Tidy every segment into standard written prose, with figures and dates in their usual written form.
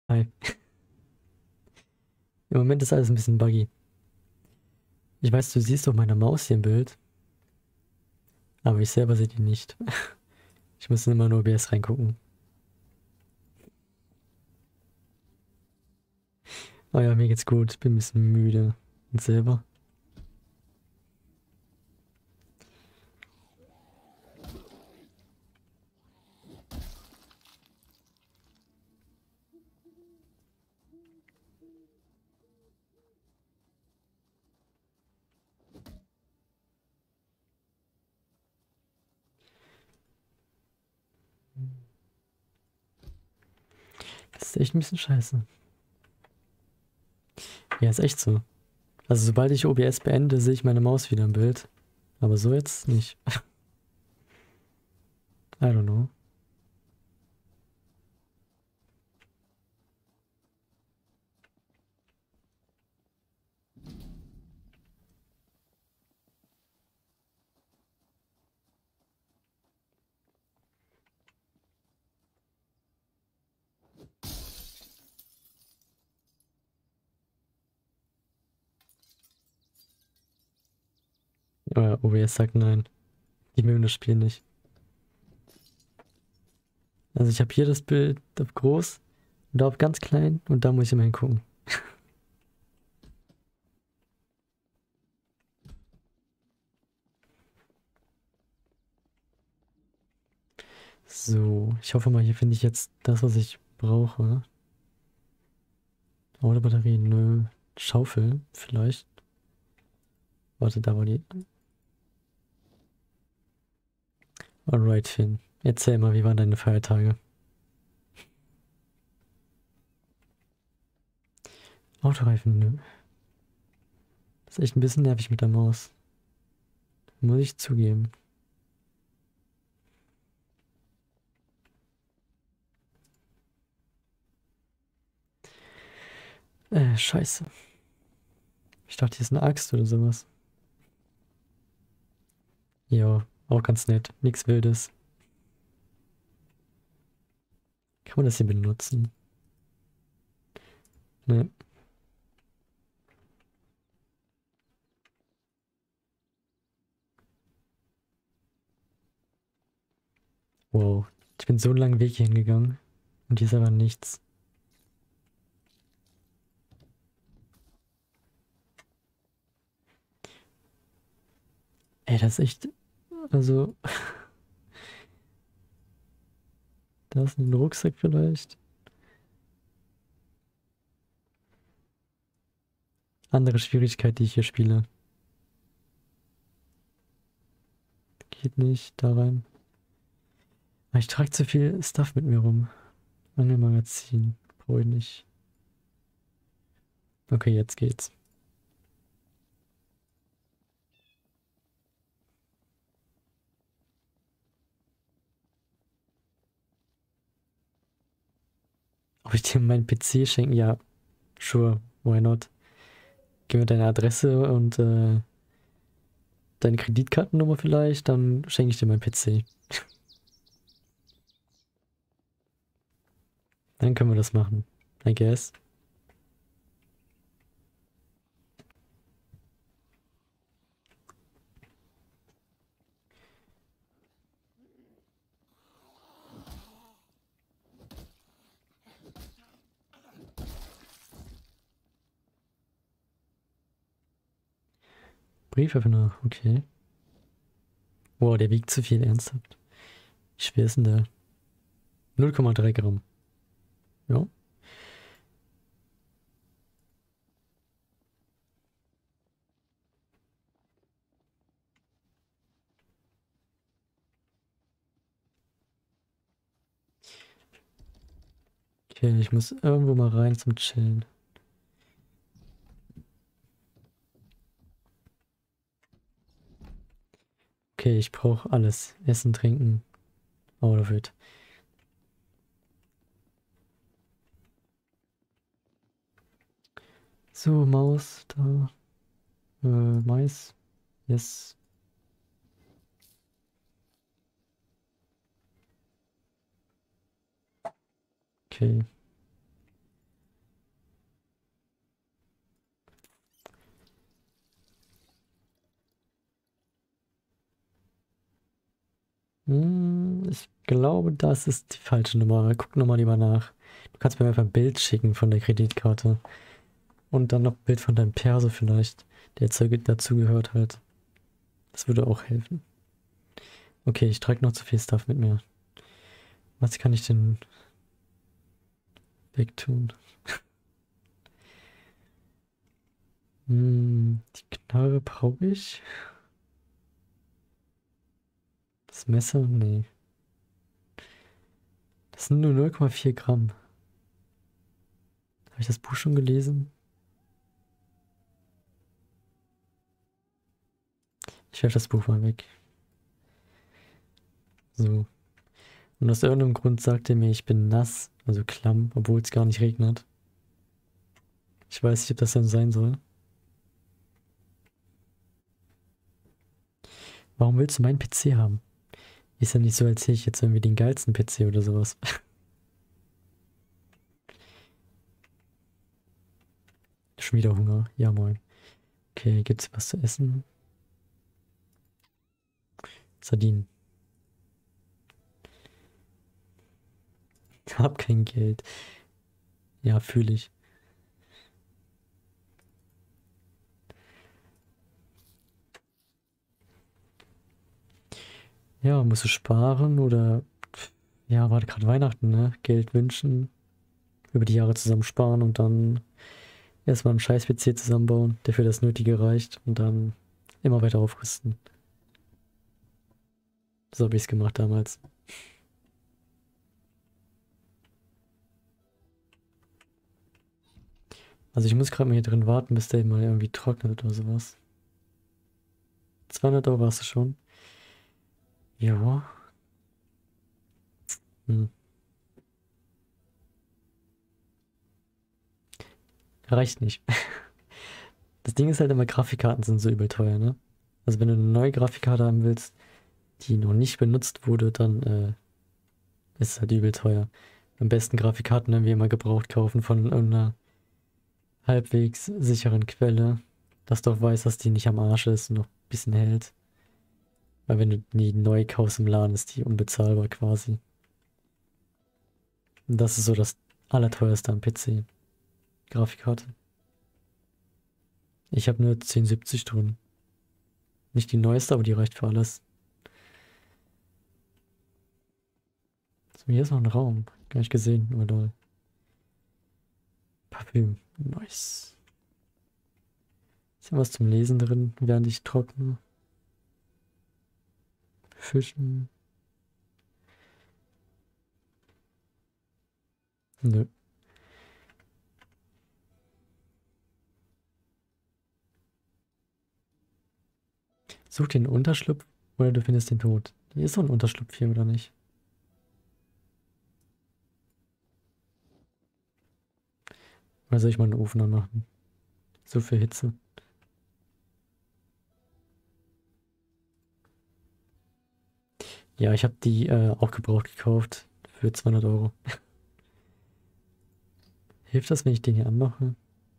Hi. Im Moment ist alles ein bisschen buggy. Ich weiß, du siehst doch meine Maus hier im Bild, aber ich selber sehe die nicht. Ich muss immer nur OBS reingucken. Oh ja, mir geht's gut. Ich bin ein bisschen müde. Und selber? Das ist echt ein bisschen scheiße. Ja, ist echt so. Also sobald ich OBS beende, sehe ich meine Maus wieder im Bild. Aber so jetzt nicht. I don't know. Aber OBS sagt nein. Die mögen das Spiel nicht. Also ich habe hier das Bild auf groß und da auf ganz klein und da muss ich immer hingucken. So, ich hoffe mal, hier finde ich jetzt das, was ich brauche. Autobatterie, nö. Schaufel, vielleicht. Warte, da war die. Alright, Finn. Erzähl mal, wie waren deine Feiertage? Autoreifen, nö. Das ist echt ein bisschen nervig mit der Maus. Muss ich zugeben. Scheiße. Ich dachte, hier ist eine Axt oder sowas. Ja, auch ganz nett. Nichts Wildes. Kann man das hier benutzen? Ne. Wow. Ich bin so einen langen Weg hier hingegangen. Und hier ist aber nichts. Ey, das ist echt. Also, da ist ein Rucksack vielleicht. Andere Schwierigkeit, die ich hier spiele. Geht nicht da rein. Aber ich trage zu viel Stuff mit mir rum. Angelmagazin. Brauche ich nicht. Okay, jetzt geht's. Ob ich dir meinen PC schenken? Ja, sure, why not? Gib mir deine Adresse und deine Kreditkartennummer vielleicht, dann schenke ich dir meinen PC. Dann können wir das machen. I guess. Brieföffner, okay. Wow, der wiegt zu viel, ernsthaft. Wie schwer ist denn der? 0,3 Gramm. Ja. Okay, ich muss irgendwo mal rein zum Chillen. Okay, ich brauche alles. Essen, trinken. Out of it. So, Maus, da. Mais. Yes. Okay. Ich glaube, das ist die falsche Nummer. Guck nochmal lieber nach. Du kannst mir einfach ein Bild schicken von der Kreditkarte. Und dann noch ein Bild von deinem Perso vielleicht, der jetzt dazu gehört halt. Das würde auch helfen. Okay, ich trage noch zu viel Stuff mit mir. Was kann ich denn wegtun? Die Knarre brauche ich. Das Messer? Nee. Das sind nur 0,4 Gramm. Habe ich das Buch schon gelesen? Ich werfe das Buch mal weg. So. Und aus irgendeinem Grund sagt er mir, ich bin nass, also klamm, obwohl es gar nicht regnet. Ich weiß nicht, ob das dann sein soll. Warum willst du meinen PC haben? Ist ja nicht so, als hätte ich jetzt irgendwie den geilsten PC oder sowas. Schon wieder Hunger. Ja, moin. Okay, gibt's was zu essen? Sardinen. Hab kein Geld. Ja, fühle ich. Ja, musst du sparen oder ja, war gerade Weihnachten, ne? Geld wünschen, über die Jahre zusammen sparen und dann erstmal einen scheiß PC zusammenbauen, der für das Nötige reicht und dann immer weiter aufrüsten. So habe ich es gemacht damals. Also ich muss gerade mal hier drin warten, bis der mal irgendwie trocknet oder sowas. 200 Euro hast du schon. Ja. Hm. Reicht nicht. Das Ding ist halt immer, Grafikkarten sind so übel teuer, ne? Also wenn du eine neue Grafikkarte haben willst, die noch nicht benutzt wurde, dann ist es halt übel teuer. Am besten Grafikkarten irgendwie immer gebraucht kaufen von irgendeiner halbwegs sicheren Quelle, dass du auch weißt, dass die nicht am Arsch ist und noch ein bisschen hält. Weil wenn du die neu kaufst im Laden, ist die unbezahlbar quasi. Und das ist so das Allerteuerste am PC. Grafikkarte. Ich habe nur 1070 drin. Nicht die neueste, aber die reicht für alles. So, hier ist noch ein Raum. Gar nicht gesehen, aber doll. Parfüm. Nice. Ist ja was zum Lesen drin, während ich trockne. Fischen. Nö. Such den Unterschlupf oder du findest den Tod. Hier ist so ein Unterschlupf hier, oder nicht? Oder soll ich mal einen Ofen anmachen? So viel Hitze. Ja, ich habe die auch gebraucht gekauft. Für 200 Euro. Hilft das, wenn ich den hier anmache?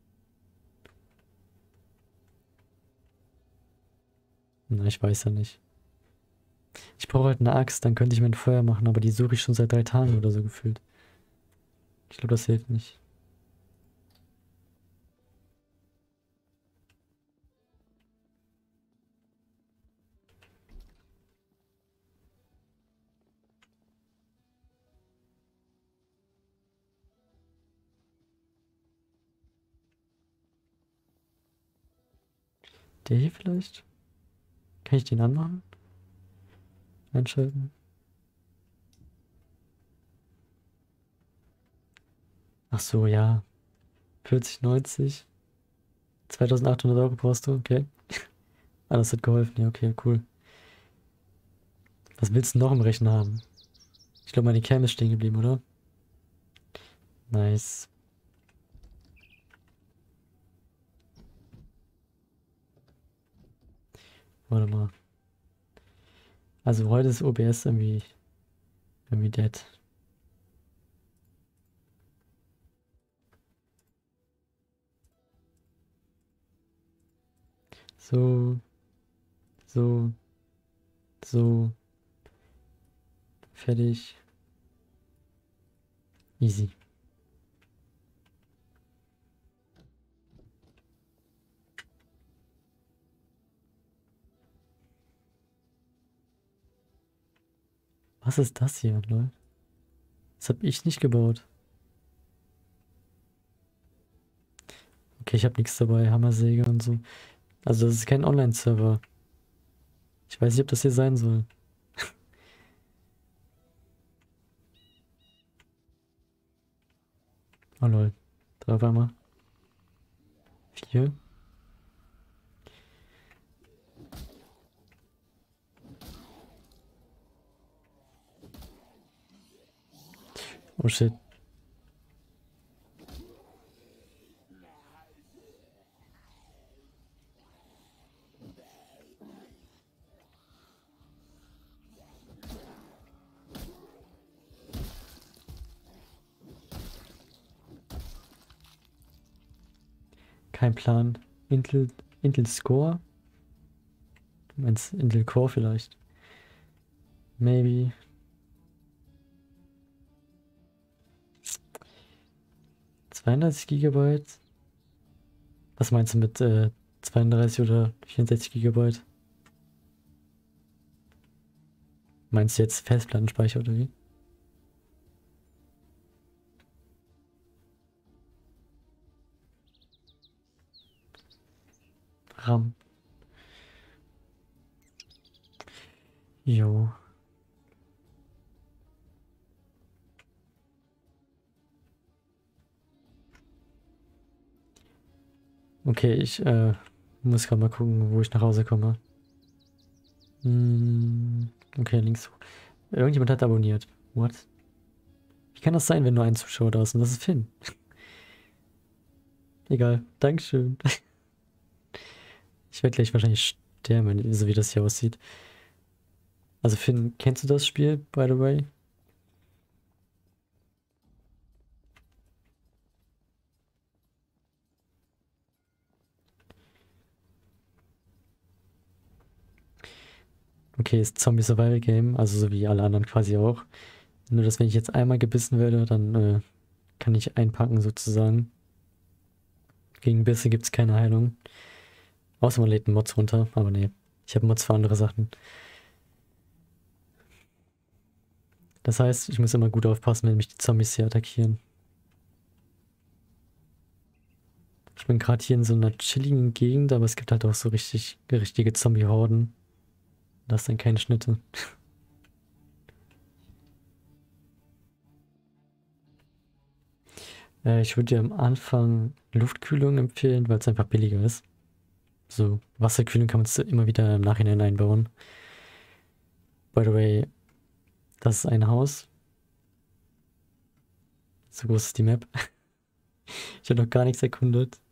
Na, ich weiß ja nicht. Ich brauche halt eine Axt, dann könnte ich mir ein Feuer machen, aber die suche ich schon seit 3 Tagen oder so gefühlt. Ich glaube, das hilft nicht. Der hier vielleicht? Kann ich den anmachen? Einschalten? Ach so, ja. 40, 90. 2800 Euro brauchst du, okay. Ah, das hat geholfen, ja, okay, cool. Was willst du noch im Rechner haben? Ich glaube, meine Cam ist stehen geblieben, oder? Nice. Warte mal. Also heute ist OBS irgendwie dead. So, so, so. Fertig. Easy. Was ist das hier, Leute? Das habe ich nicht gebaut. Okay, ich habe nichts dabei. Hammersäge und so. Also das ist kein Online-Server. Ich weiß nicht, ob das hier sein soll. Oh lol. 3 auf einmal. 4. Oh shit. Kein Plan. Intel Score? Du meinst Intel Core vielleicht? Maybe. GB? Was meinst du mit 32 oder 64 GB? Meinst du jetzt Festplattenspeicher oder wie? RAM. Jo. Okay, ich muss gerade mal gucken, wo ich nach Hause komme. Okay, links hoch. Irgendjemand hat abonniert. What? Wie kann das sein, wenn nur ein Zuschauer da ist? Und das ist Finn. Egal. Dankeschön. Ich werde gleich wahrscheinlich sterben, so wie das hier aussieht. Also Finn, kennst du das Spiel, by the way? Okay, ist Zombie Survival Game, also so wie alle anderen quasi auch. Nur, dass wenn ich jetzt einmal gebissen werde, dann kann ich einpacken sozusagen. Gegen Bisse gibt es keine Heilung. Außer man lädt einen Mods runter, aber nee. Ich habe Mods für andere Sachen. Das heißt, ich muss immer gut aufpassen, wenn mich die Zombies hier attackieren. Ich bin gerade hier in so einer chilligen Gegend, aber es gibt halt auch so richtige Zombie-Horden. Das sind keine Schnitte. Ich würde dir am Anfang Luftkühlung empfehlen, weil es einfach billiger ist. So, Wasserkühlung kann man immer wieder im Nachhinein einbauen. By the way, das ist ein Haus. So groß ist die Map. Ich habe noch gar nichts erkundet.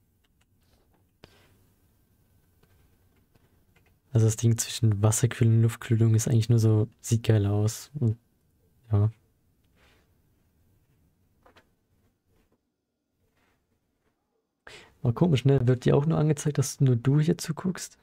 Also das Ding zwischen Wasserkühlung und Luftkühlung ist eigentlich nur so, sieht geil aus. Und ja. Aber komisch, ne? Wird dir auch nur angezeigt, dass nur du hier zuguckst?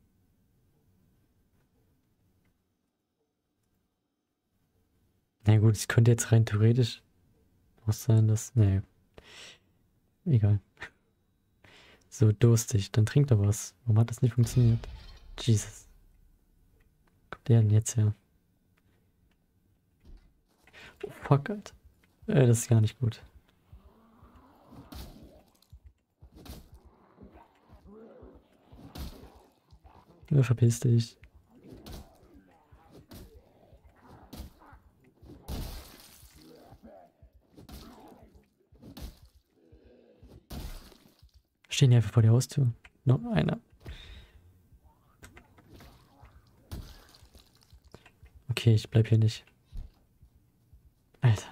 Na gut, es könnte jetzt rein theoretisch auch sein, dass. Nee, egal. So durstig, dann trink doch was. Warum hat das nicht funktioniert? Jesus. Kommt der denn jetzt her? Oh, fuck, Alter. Das ist gar nicht gut. Ja, verpiss dich. Stehen die einfach vor der Haustür. Noch einer. Okay, ich bleib hier nicht. Alter.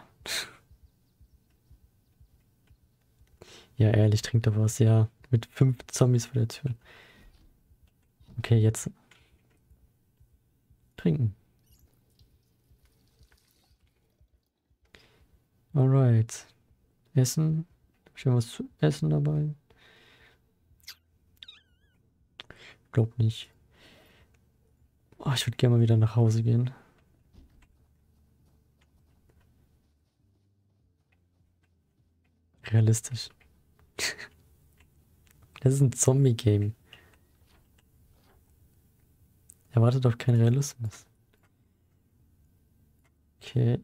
Ja, ehrlich, trink doch was. Ja, mit 5 Zombies vor der Tür. Okay, jetzt trinken. Alright. Essen. Hab ich was zu essen dabei? Glaub nicht. Oh, ich würde gerne mal wieder nach Hause gehen. Realistisch. Das ist ein Zombie-Game. Erwartet auf keinen Realismus. Okay.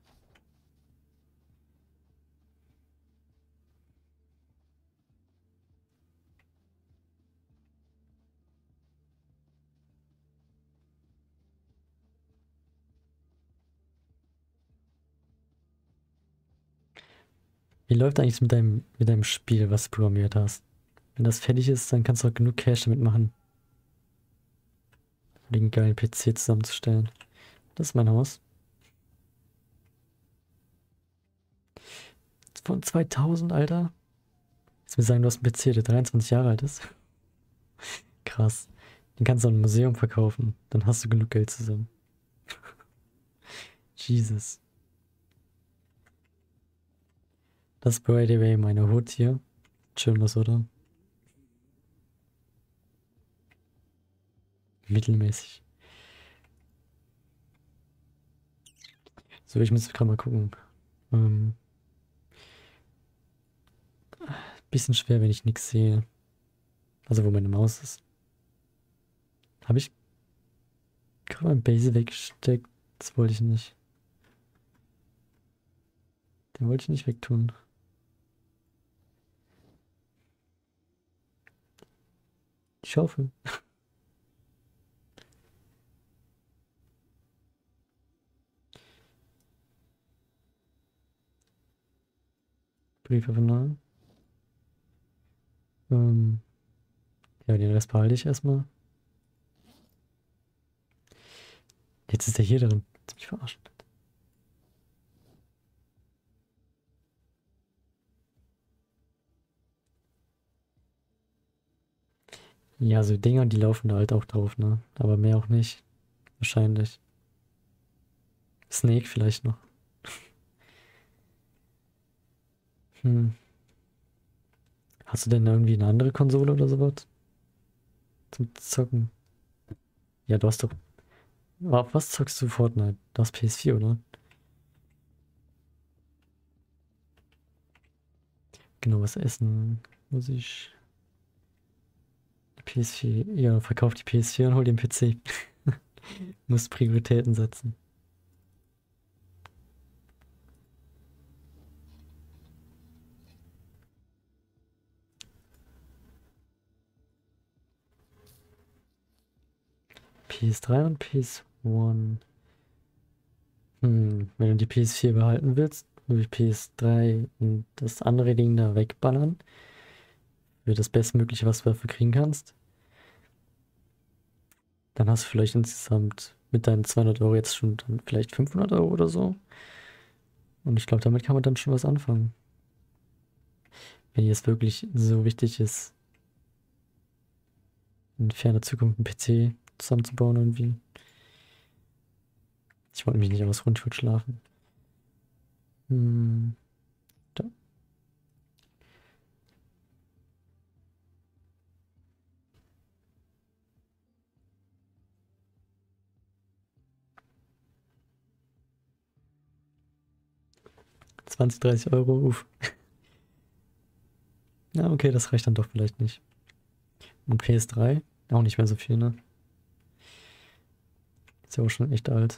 Wie läuft eigentlich mit deinem Spiel, was du programmiert hast? Wenn das fertig ist, dann kannst du auch genug Cash damit machen, um den geilen PC zusammenzustellen. Das ist mein Haus. Von 2000, Alter. Jetzt mir sagen, du hast einen PC, der 23 Jahre alt ist. Krass. Den kannst du an ein Museum verkaufen. Dann hast du genug Geld zusammen. Jesus. Das ist by the way meine Hut hier. Schön was, oder? Mittelmäßig. So, ich muss gerade mal gucken. Ähm, bisschen schwer, wenn ich nichts sehe. Also, wo meine Maus ist. Habe ich gerade mein Base weggesteckt? Das wollte ich nicht. Den wollte ich nicht wegtun. Die Schaufel. Briefe von neu. Ähm, ja, den Rest behalte ich erstmal. Jetzt ist der hier drin. Willst du mich verarschen? Ja, so Dinger, die laufen da halt auch drauf, ne? Aber mehr auch nicht. Wahrscheinlich. Snake vielleicht noch. Hm. Hast du denn irgendwie eine andere Konsole oder sowas? Zum Zocken? Ja, du hast doch. Auf was zockst du Fortnite? Du hast PS4, oder? Genau, was essen muss ich? Die PS4. Ja, verkauf die PS4 und hol den PC. Muss Prioritäten setzen. PS3 und PS1. Wenn du die PS4 behalten willst, würde ich PS3 und das andere Ding da wegballern. Für das Bestmögliche, was du dafür kriegen kannst. Dann hast du vielleicht insgesamt mit deinen 200 Euro jetzt schon dann vielleicht 500 Euro oder so. Und ich glaube, damit kann man dann schon was anfangen. Wenn dir es wirklich so wichtig ist, in ferner Zukunft einen PC zusammenzubauen irgendwie. Ich wollte mich nicht ausruhen, ich wollte schlafen. Hm, da. 20, 30 Euro, uff. Ja, okay, das reicht dann doch vielleicht nicht. Und PS3, auch nicht mehr so viel, ne? Ist ja auch schon echt alt.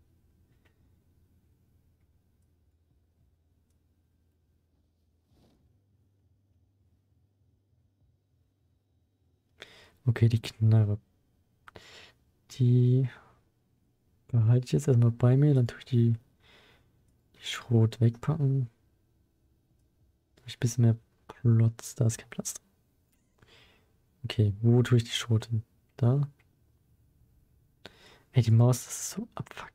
Okay, die Knarre. Die behalte ich jetzt erstmal bei mir, dann tue ich die Schrot wegpacken. Habe ich ein bisschen mehr Platz, da ist kein Platz drin. Okay, wo tue ich die Schrot hin? Da? Ey, die Maus, das ist so abfuck.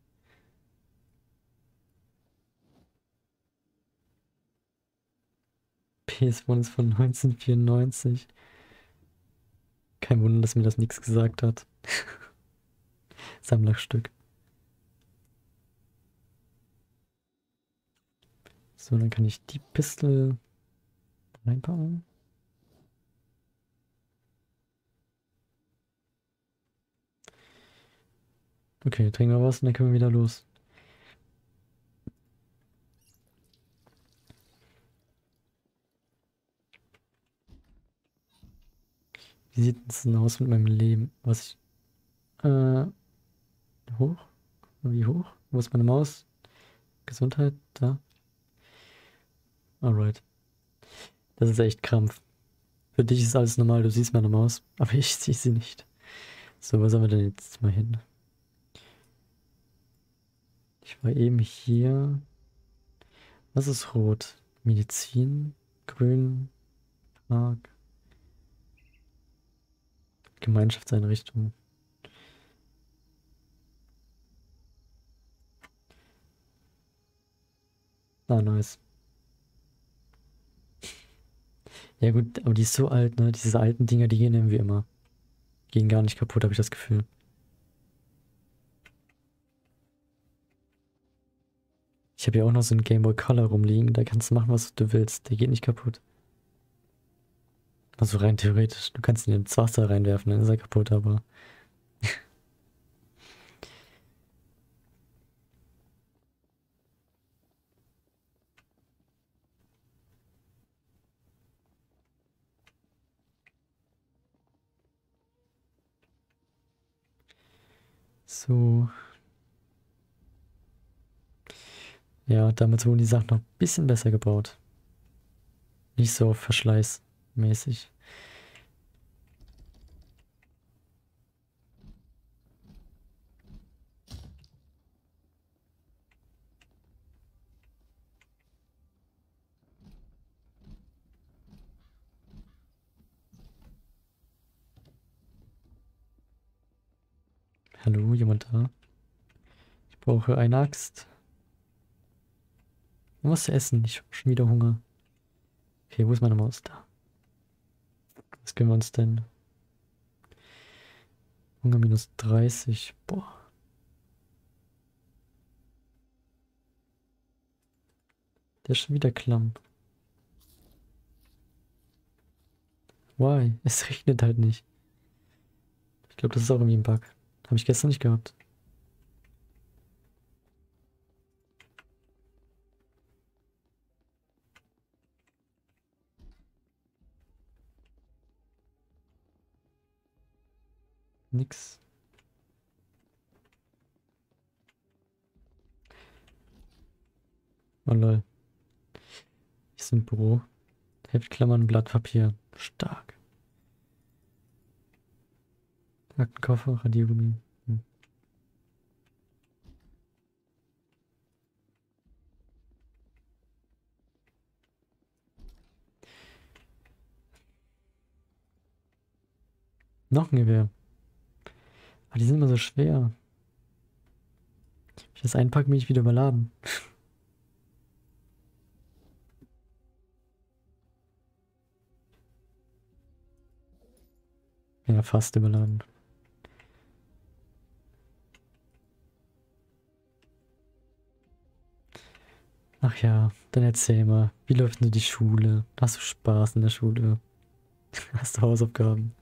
PS1 ist von 1994. Kein Wunder, dass mir das nichts gesagt hat. Sammlerstück. So, dann kann ich die Pistole reinpacken. Okay, trinken wir was und dann können wir wieder los. Wie sieht es denn aus mit meinem Leben? Was ich. Äh, hoch? Wie hoch? Wo ist meine Maus? Gesundheit? Da. Alright. Das ist echt Krampf. Für dich ist alles normal, du siehst meine Maus, aber ich sehe sie nicht. So, wo sollen wir denn jetzt mal hin? Ich war eben hier. Was ist rot? Medizin, grün, Park, Gemeinschaftseinrichtung. Ah, nice. Ja gut, aber die ist so alt, ne? Diese alten Dinger, die gehen irgendwie immer. Gehen gar nicht kaputt, habe ich das Gefühl. Ich habe ja auch noch so einen Game Boy Color rumliegen, da kannst du machen, was du willst. Der geht nicht kaputt. Also rein theoretisch. Du kannst ihn ins Wasser reinwerfen, dann ist er kaputt, aber. So. Ja, damals wurden die Sachen noch ein bisschen besser gebaut. Nicht so verschleißmäßig. Hallo, jemand da? Ich brauche eine Axt. Was zu essen? Ich habe schon wieder Hunger. Okay, wo ist meine Maus? Da. Was können wir uns denn? Hunger minus 30. Boah. Der ist schon wieder klamm. Why? Es regnet halt nicht. Ich glaube, das ist auch irgendwie ein Bug. Habe ich gestern nicht gehabt. Nix. Oh lol. Hier ist ein Büro. Heftklammern, Blatt Papier. Stark. Aktenkoffer, Radiergummi. Hm. Noch ein Gewehr. Aber die sind immer so schwer. Wenn ich das einpacke, bin ich wieder überladen. Ja, fast überladen. Ach ja, dann erzähl mal. Wie läuft denn die Schule? Hast du Spaß in der Schule? Hast du Hausaufgaben?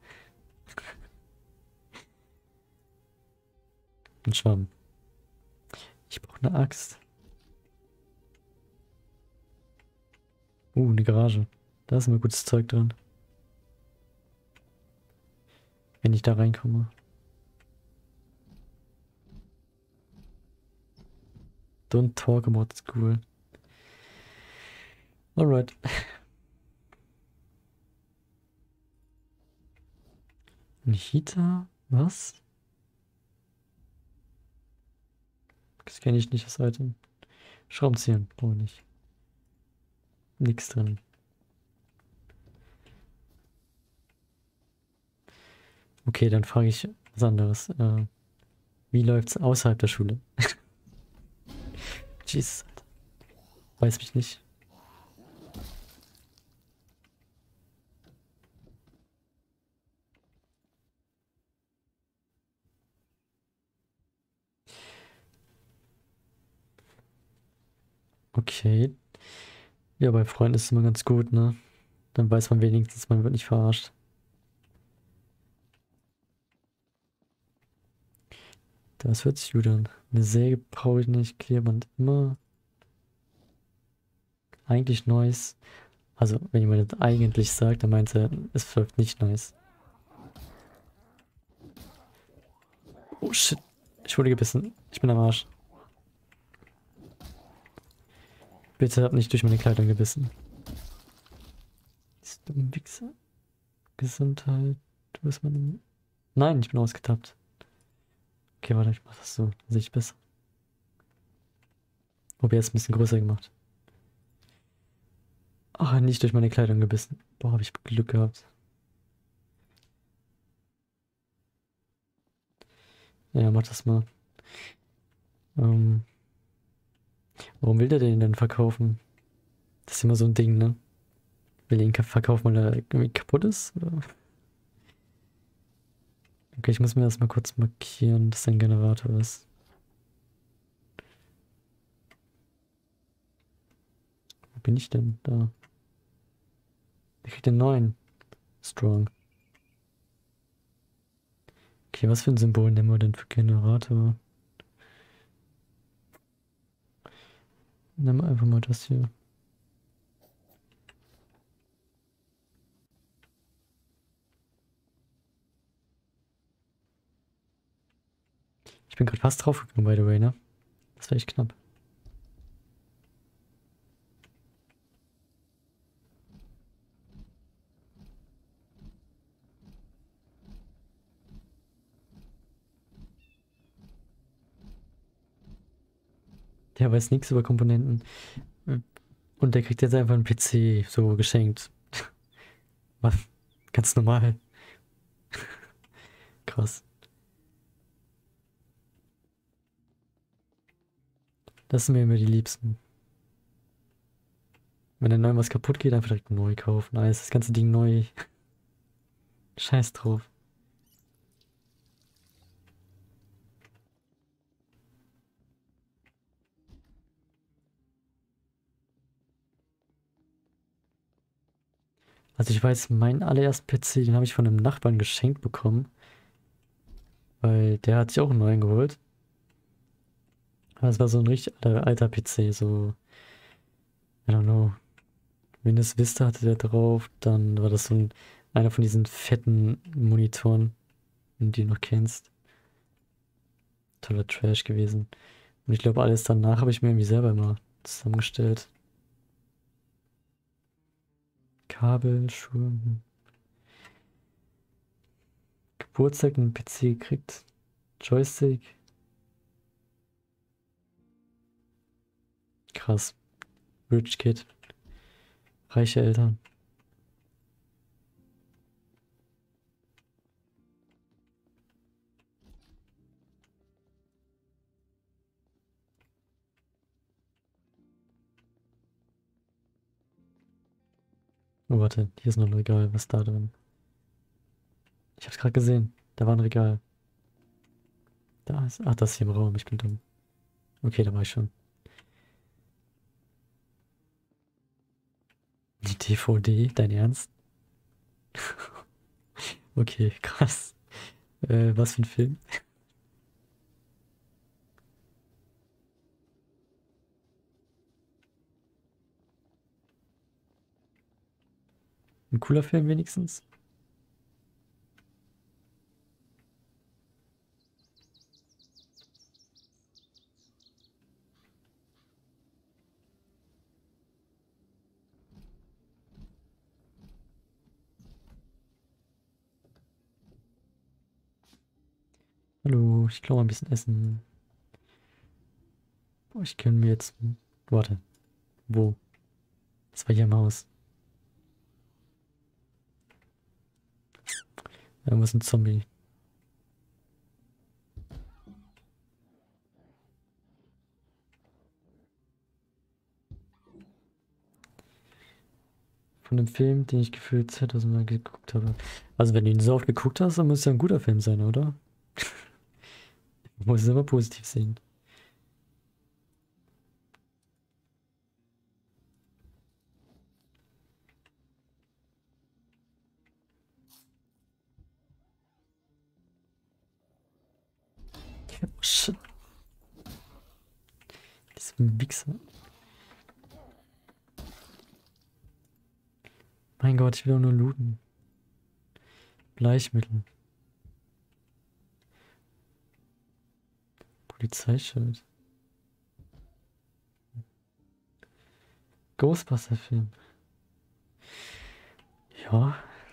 Ein Schwamm. Ich brauche eine Axt. Eine Garage. Da ist immer gutes Zeug drin. Wenn ich da reinkomme. Don't talk about school. Alright. Ein Heater? Was? Das kenne ich nicht, das Item. Schraubenzieher. Brauche ich nicht. Nix drin. Okay, dann frage ich was anderes. Wie läuft's außerhalb der Schule? Jesus, Alter. Weiß mich nicht. Okay. Ja, bei Freunden ist es immer ganz gut, ne? Dann weiß man wenigstens, man wird nicht verarscht. Das hört sich gut an. Eine Säge brauche ich nicht. Klebeband immer. Eigentlich nice. Also, wenn jemand das eigentlich sagt, dann meint er, es läuft nicht nice. Oh shit. Ich wurde gebissen. Ich bin am Arsch. Bitte hab nicht durch meine Kleidung gebissen. Ist dumm Wichser. Gesundheit. Du bist mein... Nein, ich bin ausgetappt. Okay, warte, ich mach das so. Dann sehe ich besser. Wobei jetzt ein bisschen größer gemacht. Ach, nicht durch meine Kleidung gebissen. Boah, hab ich Glück gehabt. Ja, mach das mal. Ähm, warum will der den denn verkaufen? Das ist immer so ein Ding, ne? Will er ihn verkaufen, weil er irgendwie kaputt ist? Oder? Okay, ich muss mir das mal kurz markieren, dass ein Generator ist. Wo bin ich denn? Da. Der kriegt den neuen. Strong. Okay, was für ein Symbol nehmen wir denn für Generator? Nehmen wir einfach mal das hier. Ich bin gerade fast draufgegangen, by the way, ne? Das war echt knapp. Der weiß nichts über Komponenten. Und der kriegt jetzt einfach einen PC so geschenkt. Was? Ganz normal. Krass. Das sind mir immer die Liebsten. Wenn dann neu was kaputt geht, einfach direkt neu kaufen. Nice, das ganze Ding neu. Scheiß drauf. Also ich weiß, meinen allerersten PC, den habe ich von einem Nachbarn geschenkt bekommen. Weil der hat sich auch einen neuen geholt. Aber es war so ein richtig alter PC, so, I don't know. Windows Vista hatte der drauf, dann war das so einer von diesen fetten Monitoren, wenn du die noch kennst. Toller Trash gewesen. Und ich glaube, alles danach habe ich mir irgendwie selber mal zusammengestellt. Kabel, Schuhe. Geburtstag einen PC gekriegt. Joystick. Krass. Rich Kid. Reiche Eltern. Oh, warte. Hier ist noch ein Regal. Was ist da drin? Ich hab's gerade gesehen. Da war ein Regal. Da ist. Ach, das ist hier im Raum. Ich bin dumm. Okay, da war ich schon. Die DVD? Dein Ernst? Okay, krass. Was für ein Film? Ein cooler Film wenigstens? Hallo, ich glaube mal ein bisschen essen. Boah, ich kann mir jetzt. Warte. Wo? Das war hier im Haus. Irgendwo ist ein Zombie. Von dem Film, den ich gefühlt 2000 Mal geguckt habe. Also, wenn du ihn so oft geguckt hast, dann muss es ja ein guter Film sein, oder? Man muss es immer positiv sehen. Oh, shit. Diese Wichser. Mein Gott, ich will doch nur looten. Bleichmittel. Polizeischild. Ghostbuster-Film. Ja,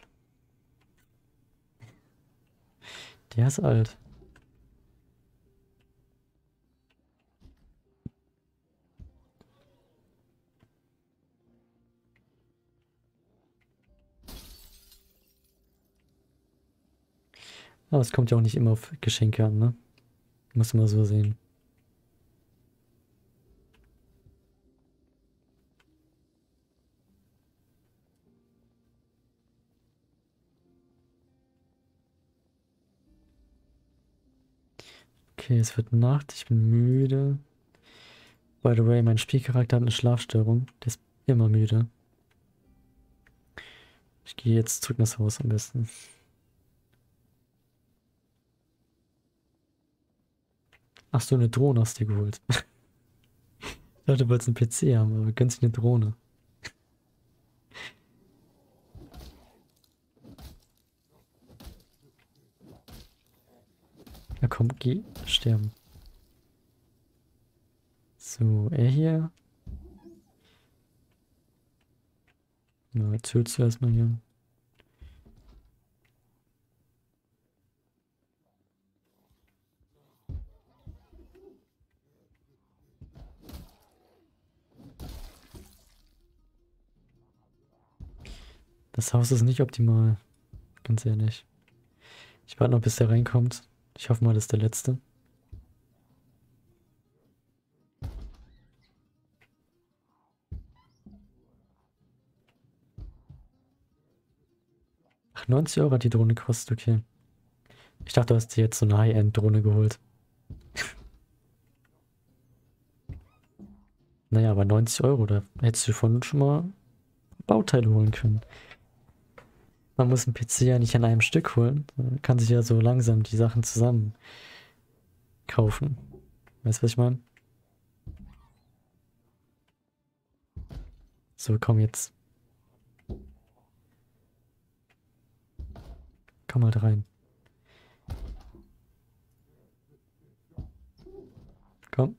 der ist alt. Aber es kommt ja auch nicht immer auf Geschenke an, ne? Muss man so sehen. Okay, es wird Nacht, ich bin müde. By the way, mein Spielcharakter hat eine Schlafstörung. Der ist immer müde. Ich gehe jetzt zurück ins Haus am besten. Ach so, eine Drohne hast du dir geholt. Ich dachte, du wolltest einen PC haben, aber gönnst dir eine Drohne. Ja komm, geh sterben. So, er hier. Na, jetzt hörst du erstmal hier. Das Haus ist nicht optimal. Ganz ehrlich. Ich warte noch, bis der reinkommt. Ich hoffe mal, das ist der letzte. Ach, 90 Euro hat die Drohne gekostet, okay. Ich dachte, du hast dir jetzt so eine High-End-Drohne geholt. Naja, aber 90 Euro, da hättest du schon mal Bauteile holen können. Man muss einen PC ja nicht an einem Stück holen. Man kann sich ja so langsam die Sachen zusammen kaufen. Weißt du, was ich meine? So, komm jetzt. Komm halt rein. Komm.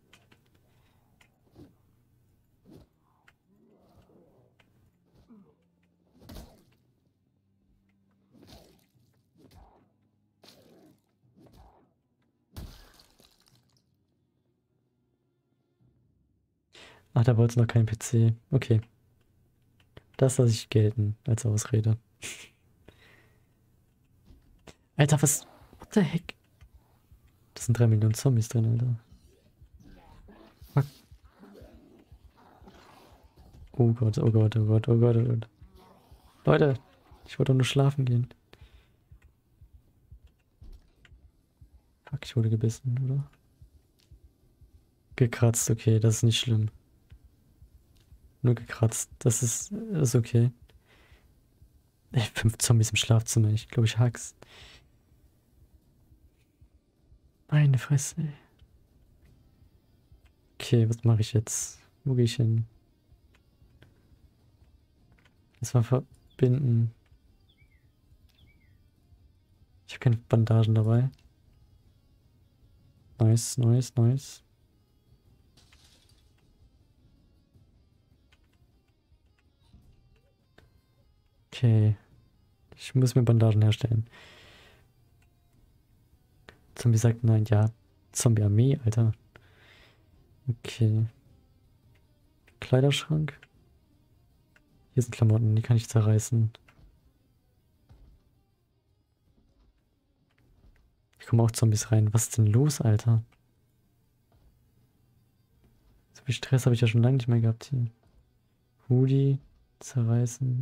Ach, da wolltest du noch keinen PC. Okay. Das lasse ich gelten als Ausrede. Alter, was? What the heck? Das sind 3 Millionen Zombies drin, Alter. Fuck. Oh Gott, oh Gott, oh Gott, oh Gott, oh Gott. Leute, ich wollte doch nur schlafen gehen. Fuck, ich wurde gebissen, oder? Gekratzt, okay, das ist nicht schlimm. Nur gekratzt, das ist okay. Ey, 5 Zombies im Schlafzimmer, ich glaube, ich hack's. Meine Fresse, ey. Okay, was mache ich jetzt? Wo gehe ich hin? Erstmal verbinden. Ich habe keine Bandagen dabei. Nice, nice, nice. Okay. Ich muss mir Bandagen herstellen. Zombie sagt nein, ja. Zombie-Armee, Alter. Okay. Kleiderschrank. Hier sind Klamotten, die kann ich zerreißen. Hier kommen auch Zombies rein. Was ist denn los, Alter? So viel Stress habe ich ja schon lange nicht mehr gehabt hier. Hoodie zerreißen.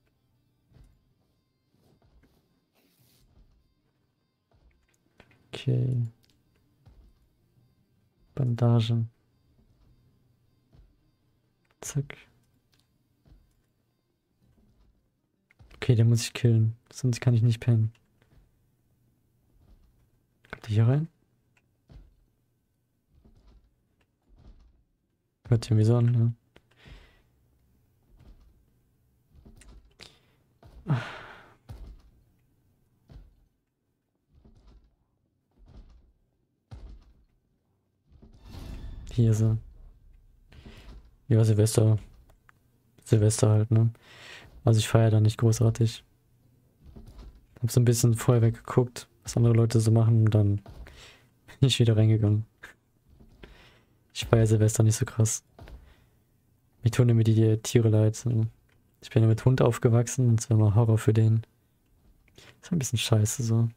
Okay. Bandage. Zack. Okay, den muss ich killen. Sonst kann ich nicht pennen. Kommt der hier rein? Hört sich irgendwie so an, ja. hier so. Ja, Silvester. Silvester halt, ne? Also ich feiere da nicht großartig. Hab so ein bisschen Feuerwerk geguckt, was andere Leute so machen und dann bin ich wieder reingegangen. Ich feiere Silvester nicht so krass. Mir tun immer die Tiere leid. So. Ich bin ja mit Hund aufgewachsen und es war immer Horror für den. Ist ein bisschen scheiße so.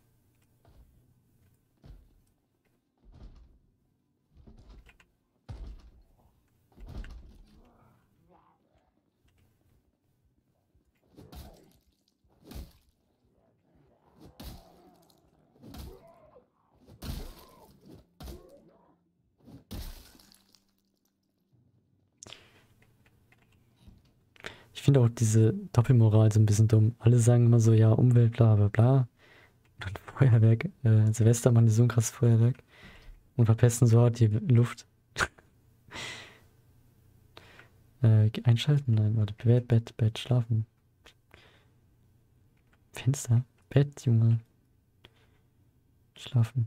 Ich finde auch diese Doppelmoral so ein bisschen dumm. Alle sagen immer so, ja, Umwelt, bla bla bla. Und dann Feuerwerk, Silvester machen die so ein krasses Feuerwerk und verpesten so hart die Luft. Einschalten? Nein, warte. Bett, schlafen. Fenster? Bett, Junge. Schlafen.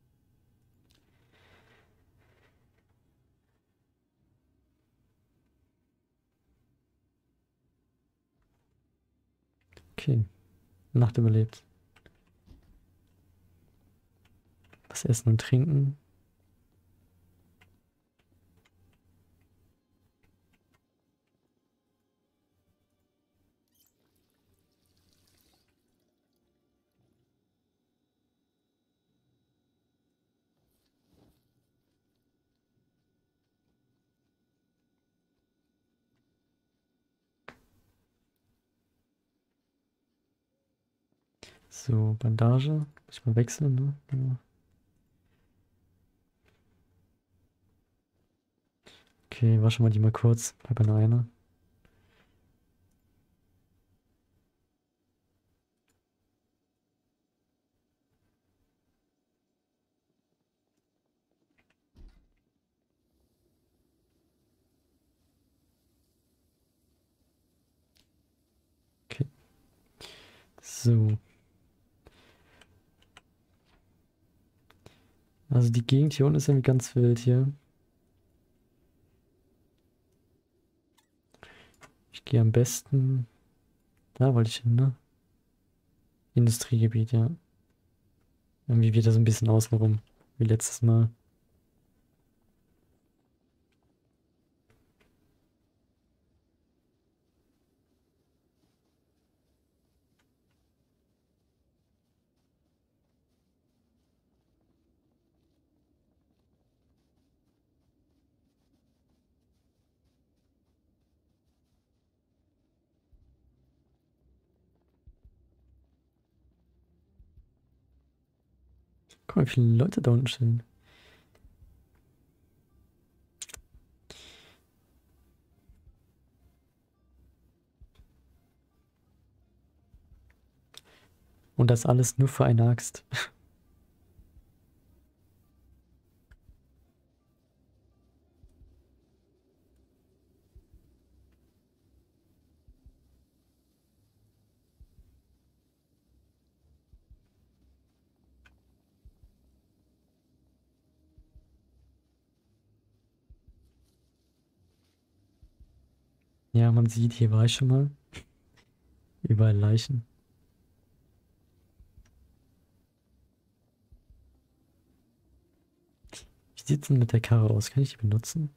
Okay. Nacht überlebt. Was essen und trinken. So, Bandage. Muss ich mal wechseln, ne? Ja. Okay, waschen wir die mal kurz. Bleibt nur eine. Okay. So. Also die Gegend hier unten ist irgendwie ganz wild hier. Ich gehe am besten. Da wollte ich hin, ne? Industriegebiet, ja. Irgendwie wieder so ein bisschen außenrum. Wie letztes Mal. Guck mal, wie viele Leute da unten stehen. Und das alles nur für eine Axt. Ja, man sieht, hier war ich schon mal. Überall Leichen. Wie sieht's denn mit der Karre aus? Kann ich die benutzen?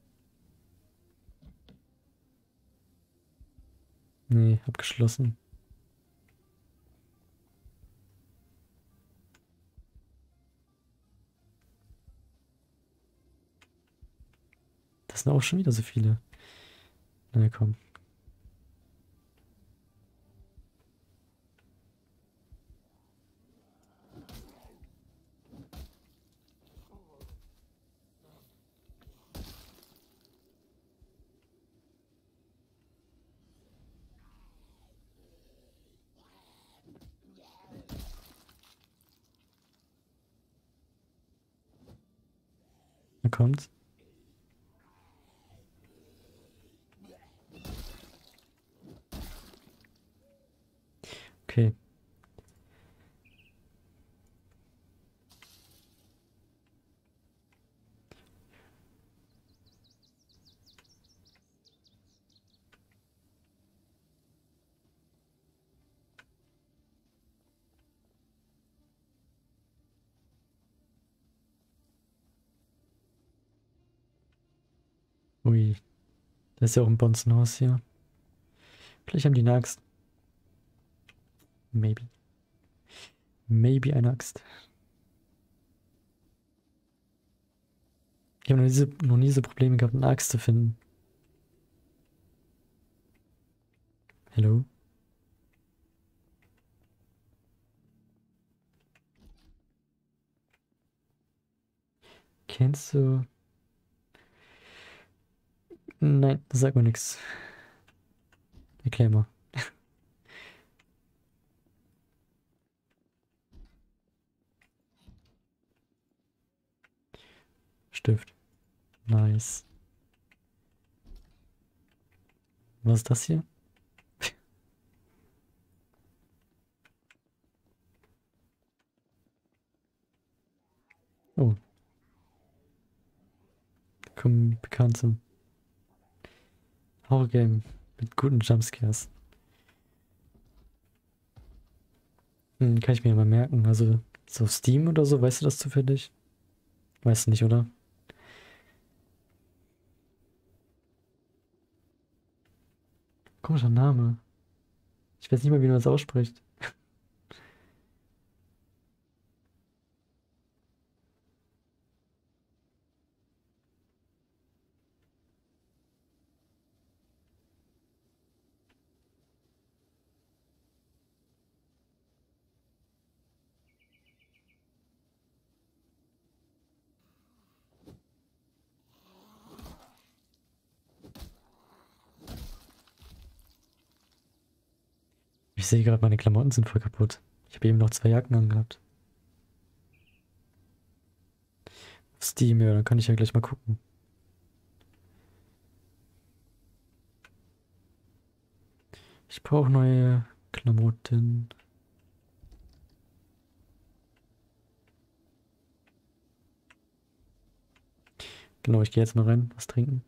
Nee, abgeschlossen. Das sind auch schon wieder so viele. Na komm. Na kommt. Okay. Ui, da ist ja auch ein Bonzenhaus hier. Vielleicht haben die eine Axt. Maybe. Maybe eine Axt. Ich habe noch nie so Probleme gehabt, eine Axt zu finden. Hello? Kennst du... Nein, das sagt mir nichts. Erklär mal. Stift. Nice. Was ist das hier? Oh, kommen bekannte Horror-Game mit guten Jumpscares. Kann ich mir mal merken. Also, so Steam oder so, weißt du das zufällig? Weißt du nicht, oder? Komischer Name. Ich weiß nicht mal, wie man das ausspricht. Ich sehe gerade, meine Klamotten sind voll kaputt. Ich habe eben noch 2 Jacken angehabt. Auf Steam, ja, dann kann ich ja gleich mal gucken. Ich brauche neue Klamotten. Genau, ich gehe jetzt mal rein, was trinken.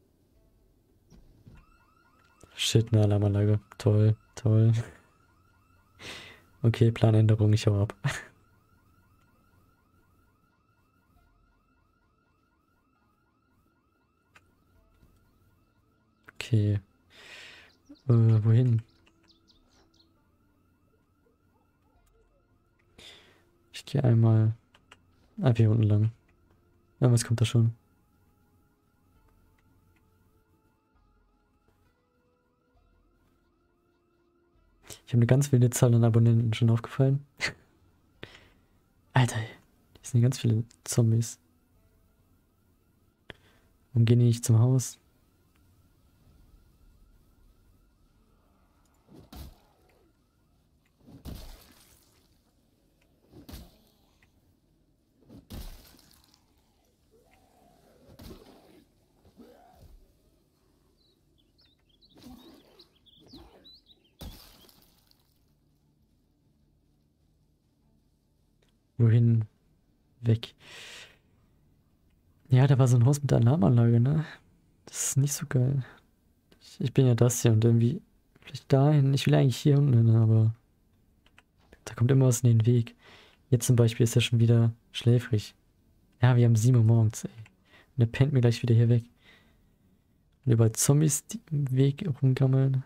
Shit, eine Alarmanlage. Toll, toll. Okay, Planänderung, ich hau ab. Okay. Wohin? Ich gehe einmal einfach hier unten lang. Ja, was kommt da schon? Ich habe eine ganz wilde Zahl an Abonnenten schon aufgefallen. Alter, hier sind ganz viele Zombies. Warum gehen die nicht zum Haus? Wohin? Weg. Ja, da war so ein Haus mit der Alarmanlage, ne? Das ist nicht so geil. Ich bin ja das hier und irgendwie vielleicht dahin. Ich will eigentlich hier unten hin, aber da kommt immer was in den Weg. Jetzt zum Beispiel ist er schon wieder schläfrig. Ja, wir haben 7 Uhr morgens, ey. Und er pennt mir gleich wieder hier weg. Und überall Zombies, die im Weg rumgammeln.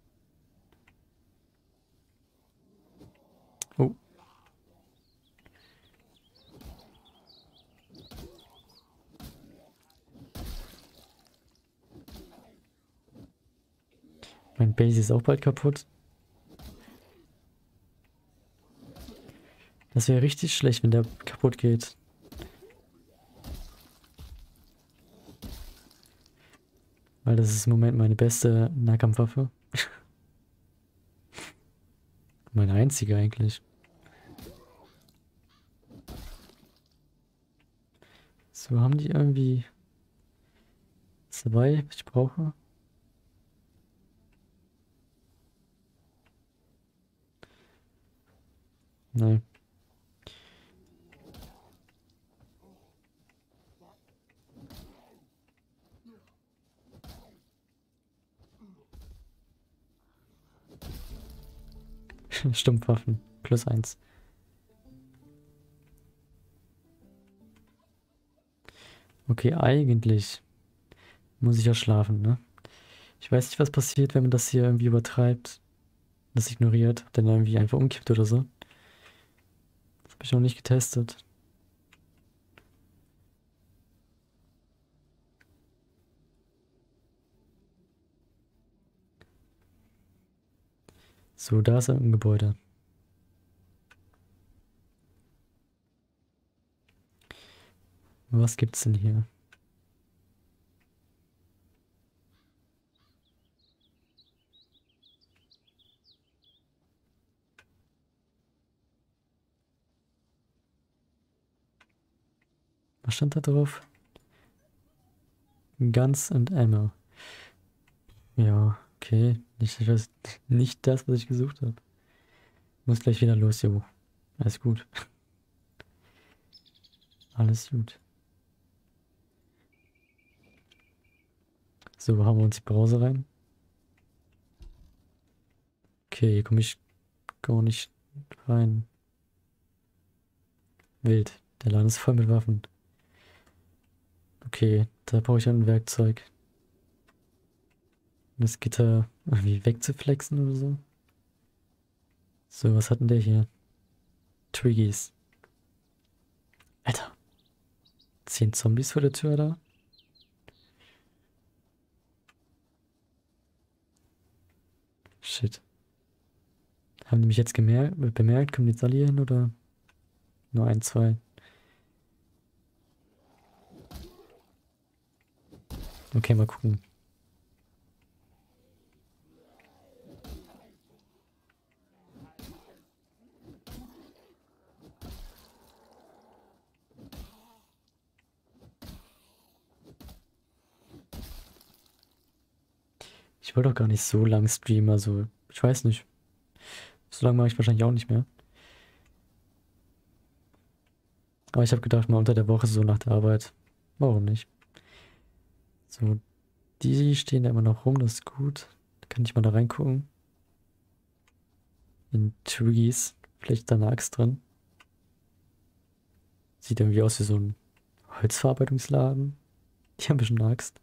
Oh. Mein Base ist auch bald kaputt. Das wäre richtig schlecht, wenn der kaputt geht. Weil das ist im Moment meine beste Nahkampfwaffe. Meine einzige eigentlich. So, haben die irgendwie 2, was ich brauche? Nein. Stumpfwaffen. +1. Okay, eigentlich Muss ich ja schlafen, ne? Ich weiß nicht, was passiert, wenn man das hier irgendwie übertreibt, das ignoriert, dann irgendwie einfach umkippt oder so. Das habe ich noch nicht getestet. So, da ist ein Gebäude. Was gibt's denn hier? Was stand da drauf? Guns and Ammo. Ja, okay. Nicht das, was ich gesucht habe. Muss gleich wieder los, jo. Alles gut. Alles gut. So, haben wir uns die Brause rein. Okay, hier komme ich gar nicht rein. Wild. Der Laden ist voll mit Waffen. Okay, da brauche ich ein Werkzeug. Um das Gitter irgendwie wegzuflexen oder so. So, was hat denn der hier? Triggies. Alter. 10 Zombies vor der Tür da? Shit. Haben die mich jetzt bemerkt? Kommen die jetzt alle hier hin oder nur ein, zwei? Okay, mal gucken. Ich wollte doch gar nicht so lang streamen, also ich weiß nicht. So lange mache ich wahrscheinlich auch nicht mehr. Aber ich habe gedacht, mal unter der Woche so nach der Arbeit. Warum nicht? So, die stehen da immer noch rum, das ist gut. Da kann ich mal da reingucken. In Trees. Vielleicht ist da eine Axt drin. Sieht irgendwie aus wie so ein Holzverarbeitungsladen. Die haben bestimmt eine Axt.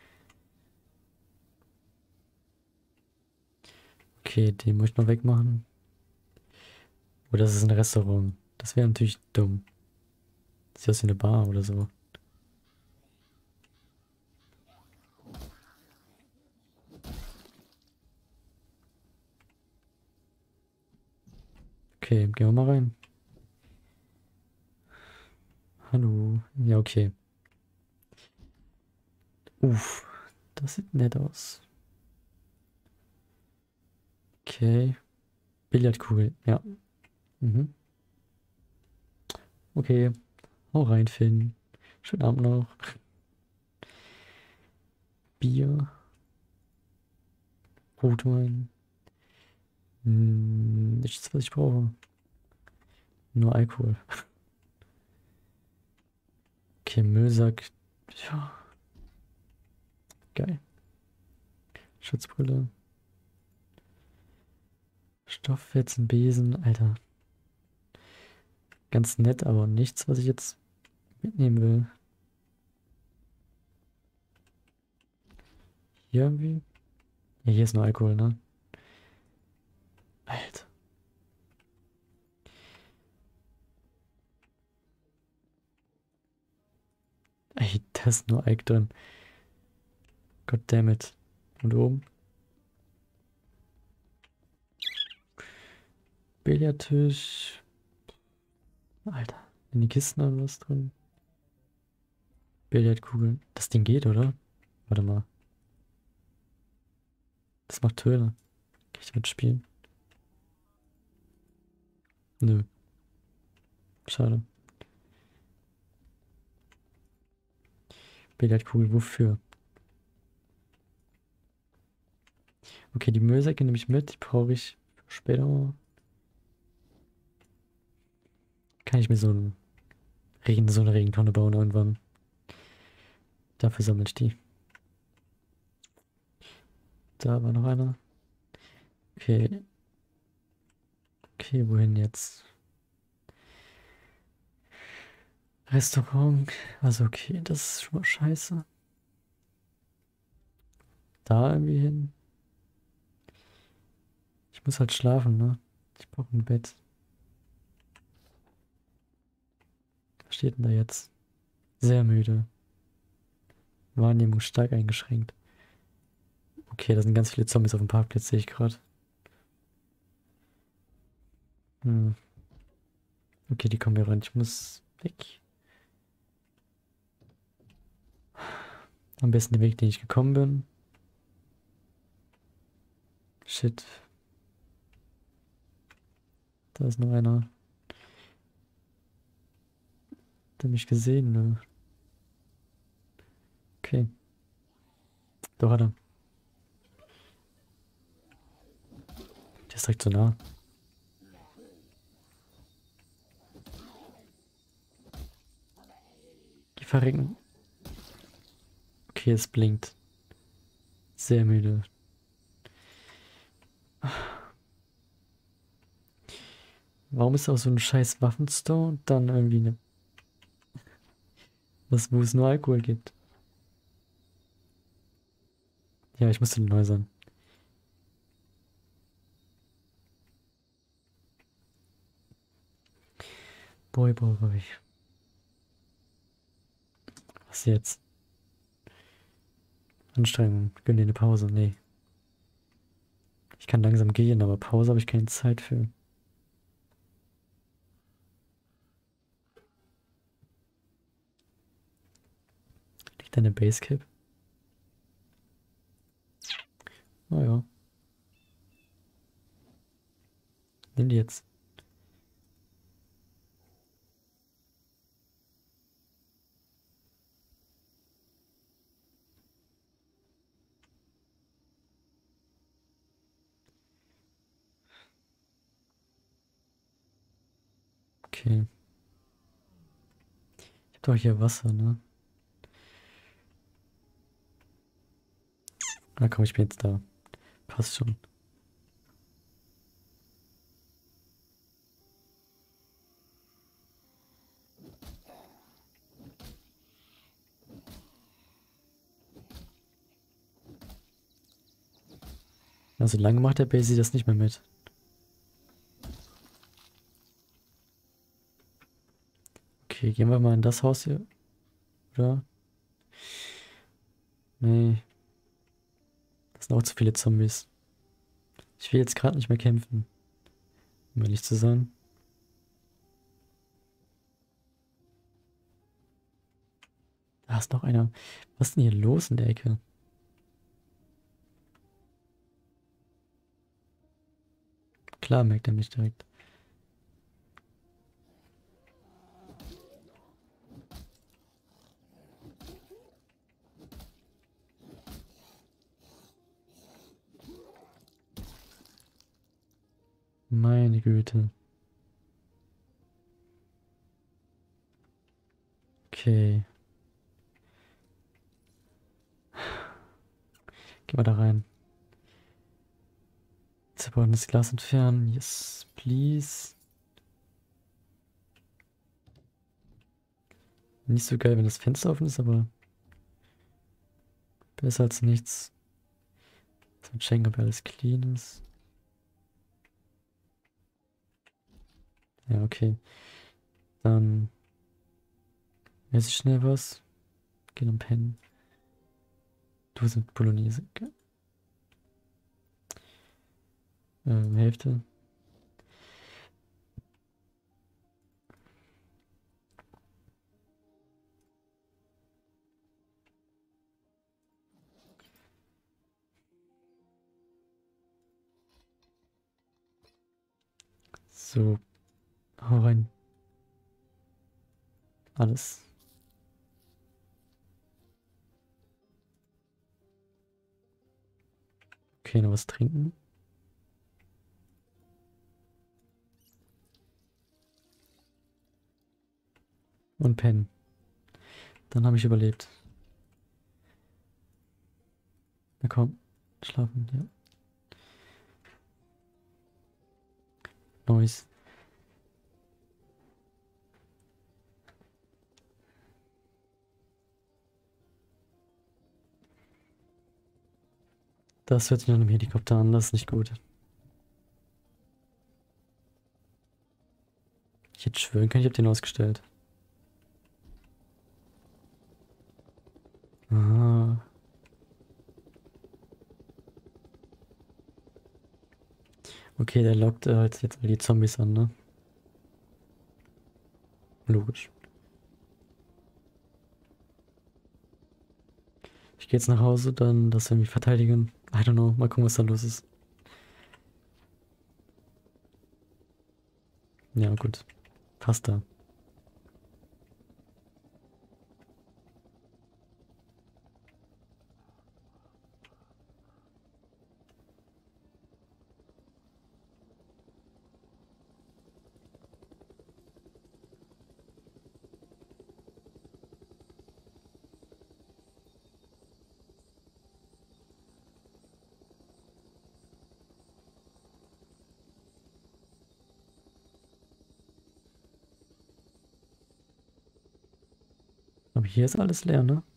Okay, den muss ich noch wegmachen. Oder das ist ein Restaurant. Das wäre natürlich dumm. Sieht aus wie eine Bar oder so. Okay, gehen wir mal rein. Hallo. Ja, okay. Uff, das sieht nett aus. Okay. Billardkugel, ja. Mhm. Okay. Hau rein, Finn. Schönen Abend noch. Bier. Rotwein. Nichts, was ich brauche. Nur Alkohol. Okay, Müllsack. Ja, geil. Schutzbrille. Stofffetzen, Besen. Alter. Ganz nett, aber nichts, was ich jetzt mitnehmen will. Hier irgendwie? Ja, hier ist nur Alkohol, ne? Alter. Ey, da ist nur Alk drin. Goddammit. Und oben? Billardtisch. Alter. In die Kisten oder was drin? Billardkugeln. Das Ding geht, oder? Warte mal. Das macht Töne. Kann ich damit spielen? Nö. Schade. Billardkugel, wofür? Okay, die Müllsäcke nehme ich mit. Die brauche ich für später. Kann ich mir so eine Regentonne bauen irgendwann. Dafür sammle ich die. Da war noch einer. Okay. Okay, wohin jetzt? Restaurant. Also okay, das ist schon mal scheiße. da irgendwie hin? Ich muss halt schlafen, ne? Ich brauche ein Bett. Was steht denn da jetzt? Sehr müde. Wahrnehmung stark eingeschränkt. Okay, da sind ganz viele Zombies auf dem Parkplatz, sehe ich gerade. Hm. Okay, die kommen hier rein. Ich muss weg. Am besten den Weg, den ich gekommen bin. Shit. Da ist noch einer. Der mich gesehen, ne? Okay. Doch hat er. Der ist direkt so nah. Die verrecken. Okay, es blinkt. Sehr müde. Warum ist auch so ein scheiß Waffenstore und dann irgendwie eine, was, wo es nur Alkohol gibt? Ja, ich muss den neu sein. Boy. Was jetzt? Anstrengung. Gönn dir eine Pause. Nee. Ich kann langsam gehen, aber Pause habe ich keine Zeit für. Liegt deine Basecap? Oh ja. Nimm die jetzt. Okay. Ich hab doch hier Wasser, ne? Ah komm, ich bin jetzt da. Passt schon. Also lange macht der Basie das nicht mehr mit. Okay, gehen wir mal in das Haus hier. Oder? Nee, das sind auch zu viele Zombies. Ich will jetzt gerade nicht mehr kämpfen, um ehrlich zu sein. Da ist noch einer. Was ist denn hier los in der Ecke? Klar, merkt er mich direkt. Meine Güte. Okay. Geh mal da rein. Zerbrochenes Glas entfernen. Yes, please. Nicht so geil, wenn das Fenster offen ist, aber besser als nichts. Zum checken, ob alles clean ist. Ja, okay. Dann esse ich schnell was. Geh dann pennen. Du sind Bolognese. Okay. Hälfte. So, hau rein. Alles. Okay, noch was trinken. Und pennen. Dann habe ich überlebt. Na komm, schlafen, ja. Nice. Das hört sich nach einem Helikopter an, das ist nicht gut. Ich hätte schwören können, ich habe den ausgestellt. Ah. Okay, der lockt halt jetzt all die Zombies an, ne? Logisch. Ich gehe jetzt nach Hause, dann das irgendwie verteidigen. I don't know, mal gucken, was da los ist. Ja, gut. Passt da. Aber hier ist alles leer, ne?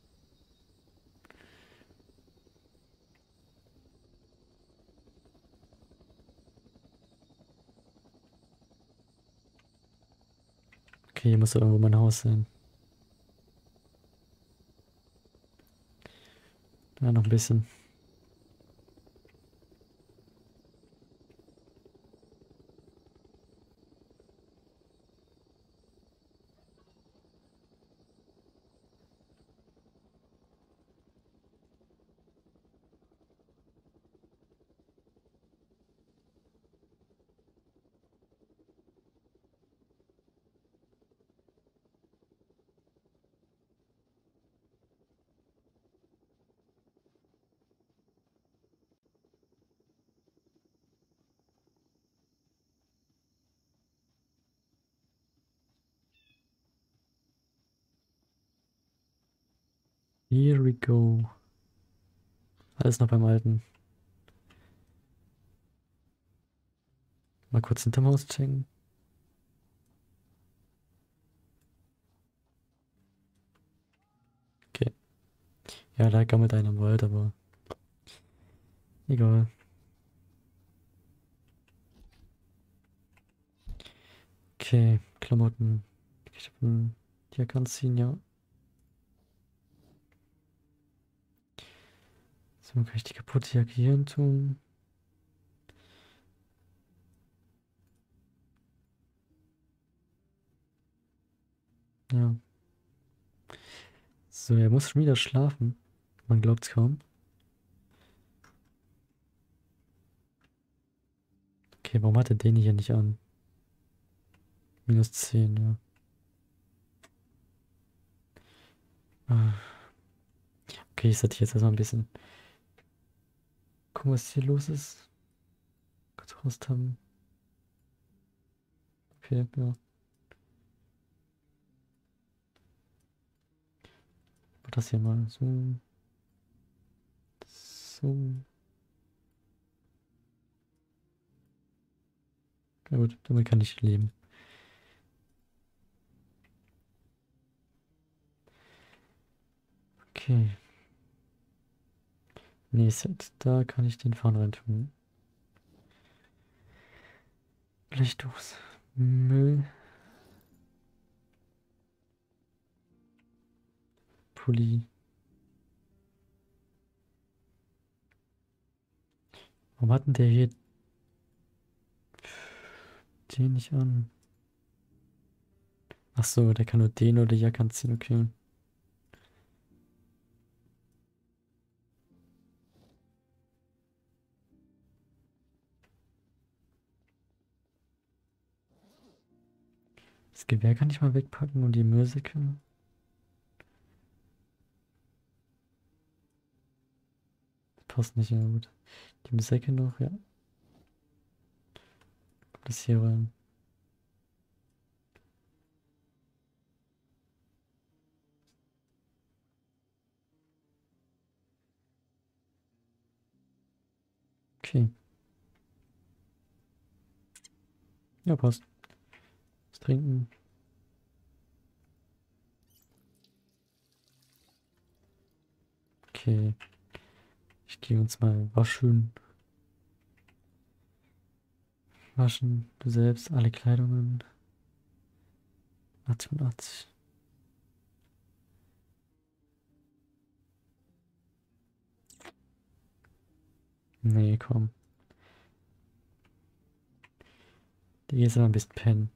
Okay, hier muss doch irgendwo mein Haus sein. Ja, noch ein bisschen. Here we go. Alles noch beim Alten. Mal kurz hinterm Haus checken. Okay. Ja, da gammelt einer im Wald, aber egal. Okay, Klamotten. Ich hab einen Jack anziehen, ja. So, kann ich die kaputte Jacke hier hin tun? Ja. So, er muss schon wieder schlafen. Man glaubt's kaum. Okay, warum hat er den hier nicht an? -10, ja. Ah, okay, ich sortiere jetzt erstmal ein bisschen. Gucken, was hier los ist. Kurz raustappen. Okay, ja. Mach das hier mal so. So. Na gut, damit kann ich leben. Okay. Nee, Set. Da kann ich den Fahren rein tun. Blechdoß. Müll. Pulli. Warum hat denn der hier den nicht an? Ach so, der kann nur den oder die Jacke anziehen, okay. Das Gewehr kann ich mal wegpacken und die Mürsäcke. Passt nicht, ja gut. Die Säcke noch, ja. Kommt das hier rein. Okay. Ja, passt. Was trinken. Okay. Ich Ich gehe uns mal waschen. Waschen, du selbst, alle Kleidungen. 80 und 80. Nee, komm. Die gehst aber ein bisschen pennen.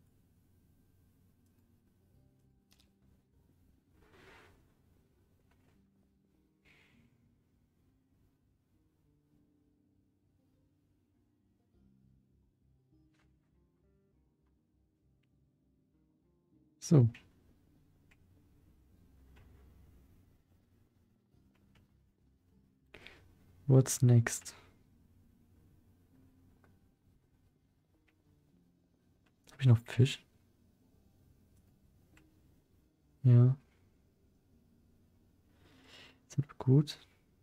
So. What's next? Habe ich noch Fisch? Ja. Sind wir gut?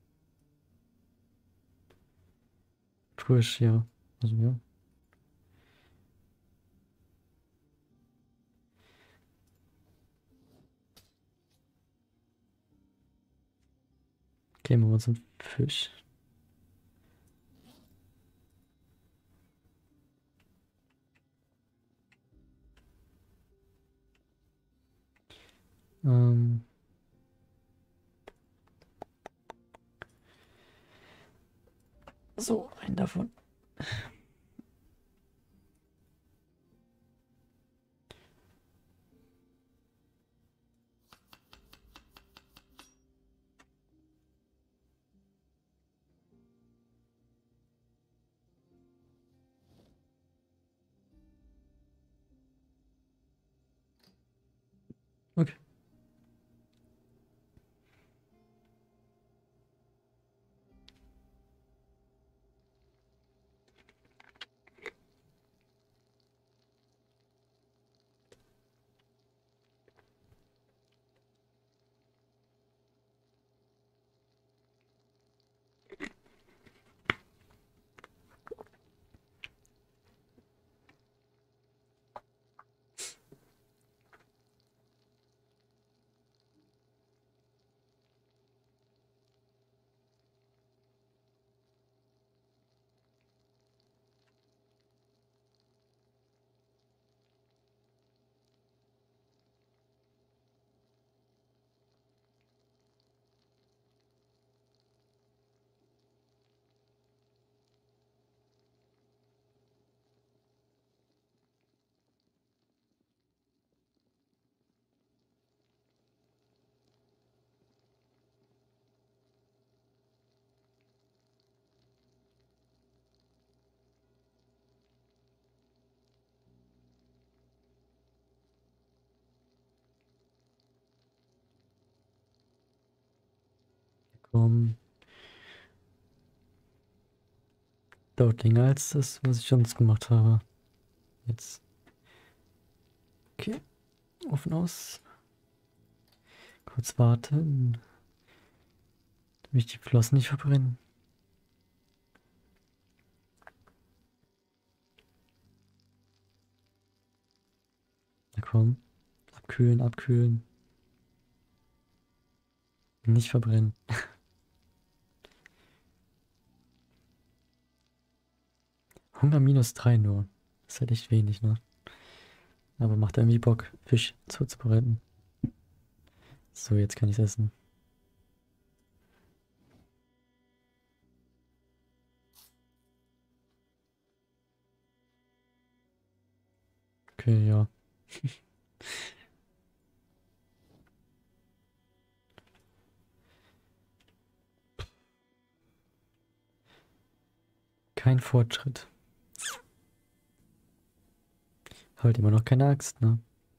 Frisch, ja. Also ja. Okay, machen wir uns einen Fisch. Ähm. So, einen davon. Okay. Komm. Dauert länger als das, was ich sonst gemacht habe. Jetzt. Okay. Offen aus. Kurz warten. Damit ich die Flossen nicht verbrennen. Na komm. Abkühlen, abkühlen. Nicht verbrennen. Hunger -3 nur. Das ist halt echt wenig, ne? Aber macht irgendwie Bock, Fisch zuzubereiten. So, jetzt kann ich essen. Okay, ja. Kein Fortschritt. Halt immer noch keine Axt, ne?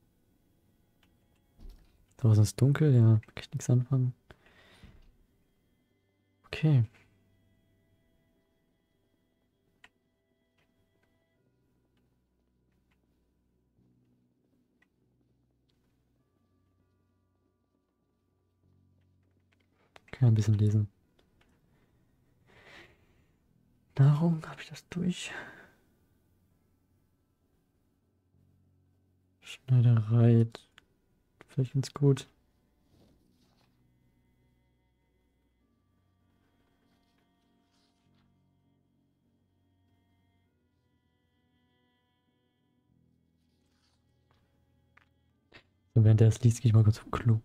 Draußen ist dunkel, ja, kann ich nichts anfangen. Okay. Kann ein bisschen lesen. Nahrung, habe ich das durch? Schneiderei. Vielleicht ganz gut. Und während der es liest, gehe ich mal kurz auf Klo.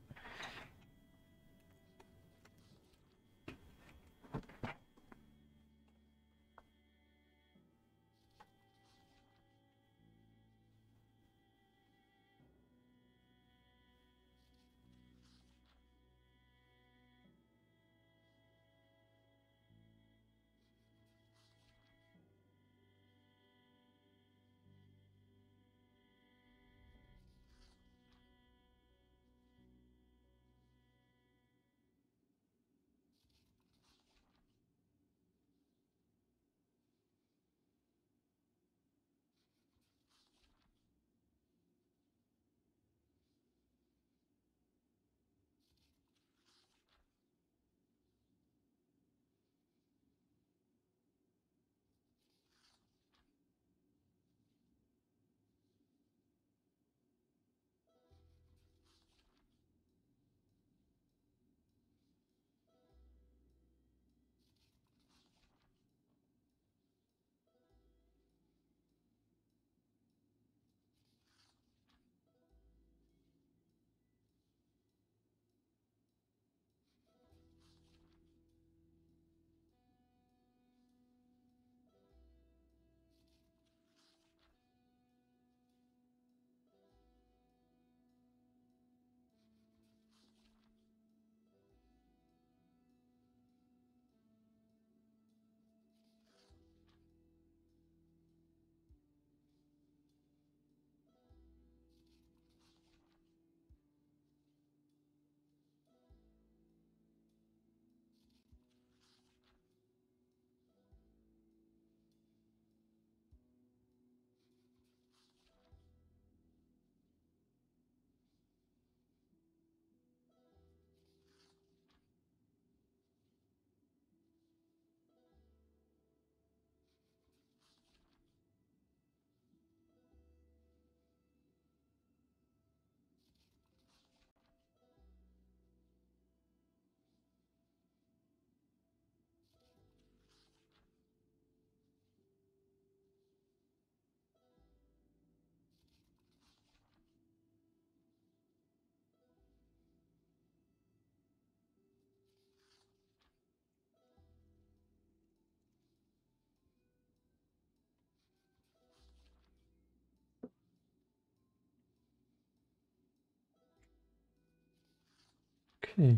Okay.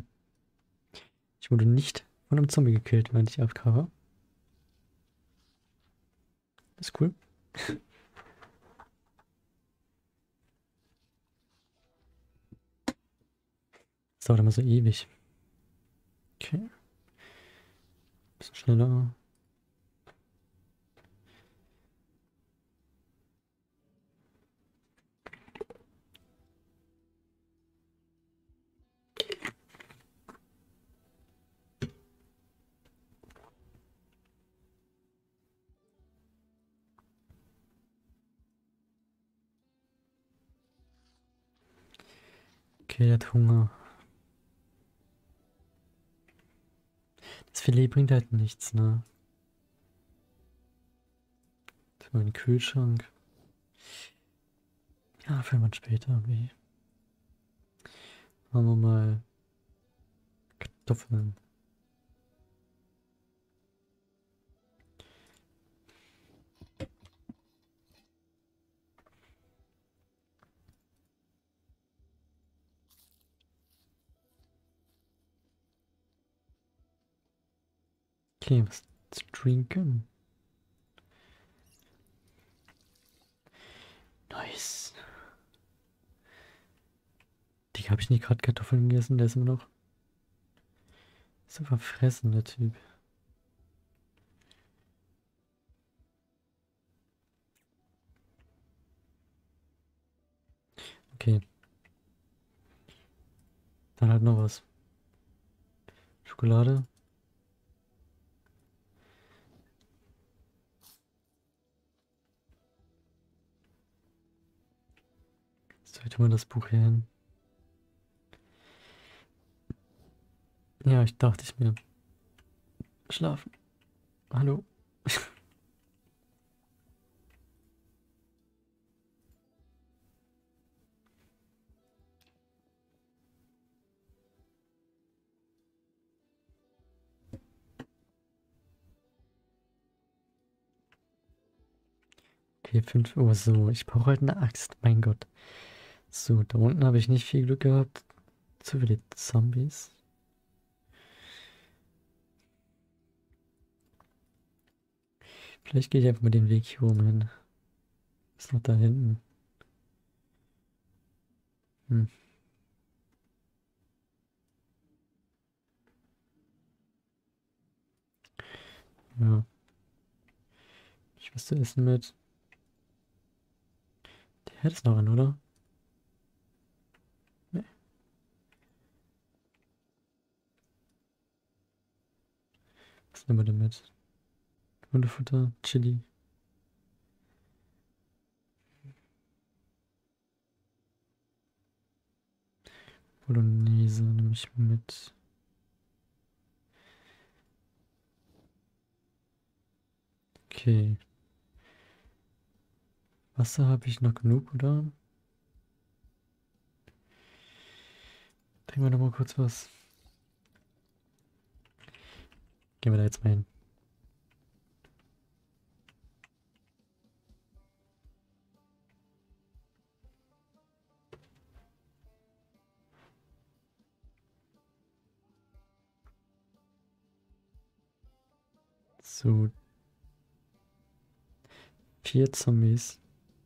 Ich wurde nicht von einem Zombie gekillt, während ich AFK war. Das ist cool. Das dauert immer so ewig. Okay. Bisschen schneller. Okay, der hat Hunger. Das Filet bringt halt nichts, ne? Das ist mein Kühlschrank. Ja, für irgendwann später irgendwie. Machen wir mal Kartoffeln. Okay, was zu trinken? Nice. Digga, hab ich nicht gerade Kartoffeln gegessen? Der ist immer noch so verfressen, der Typ. Okay, dann halt noch was. Schokolade. Sollte man das Buch hier hin? Ja, ich dachte ich mir. Schlafen. Hallo. Okay, 5 Uhr. So, ich brauche halt eine Axt. Mein Gott. So, da unten habe ich nicht viel Glück gehabt. Zu viele Zombies. Vielleicht gehe ich einfach mal den Weg hier oben hin. Ist noch da hinten. Hm, ja. Ich was zu essen mit. Der Herd ist noch an, oder? Nee. Was nehmen wir denn mit? Hundefutter, Chili, Bolognese nehme ich mit. Okay. Wasser habe ich noch genug, oder? Trinken wir noch mal kurz was. Gehen wir da jetzt mal hin. So, 4 Zombies.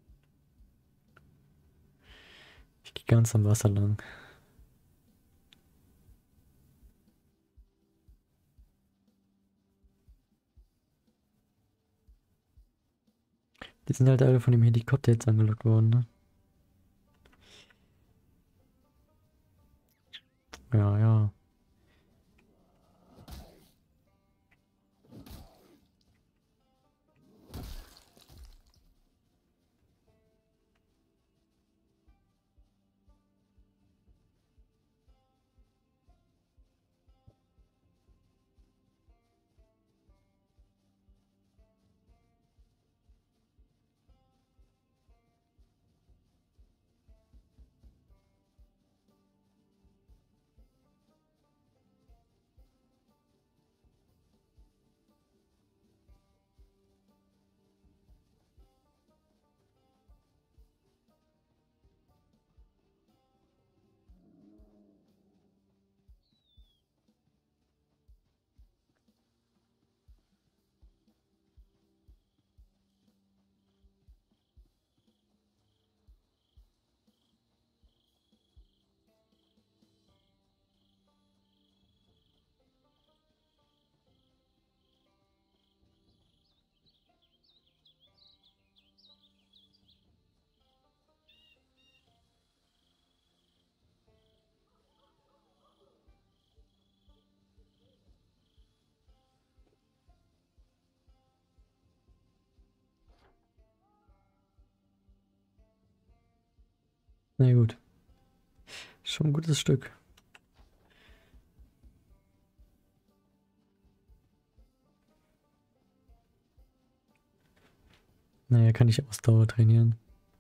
Ich gehe ganz am Wasser lang. Die sind halt alle von dem Helikopter jetzt angelockt worden, ne? Ja, ja. Na gut. Schon ein gutes Stück. Naja, kann ich Ausdauer trainieren.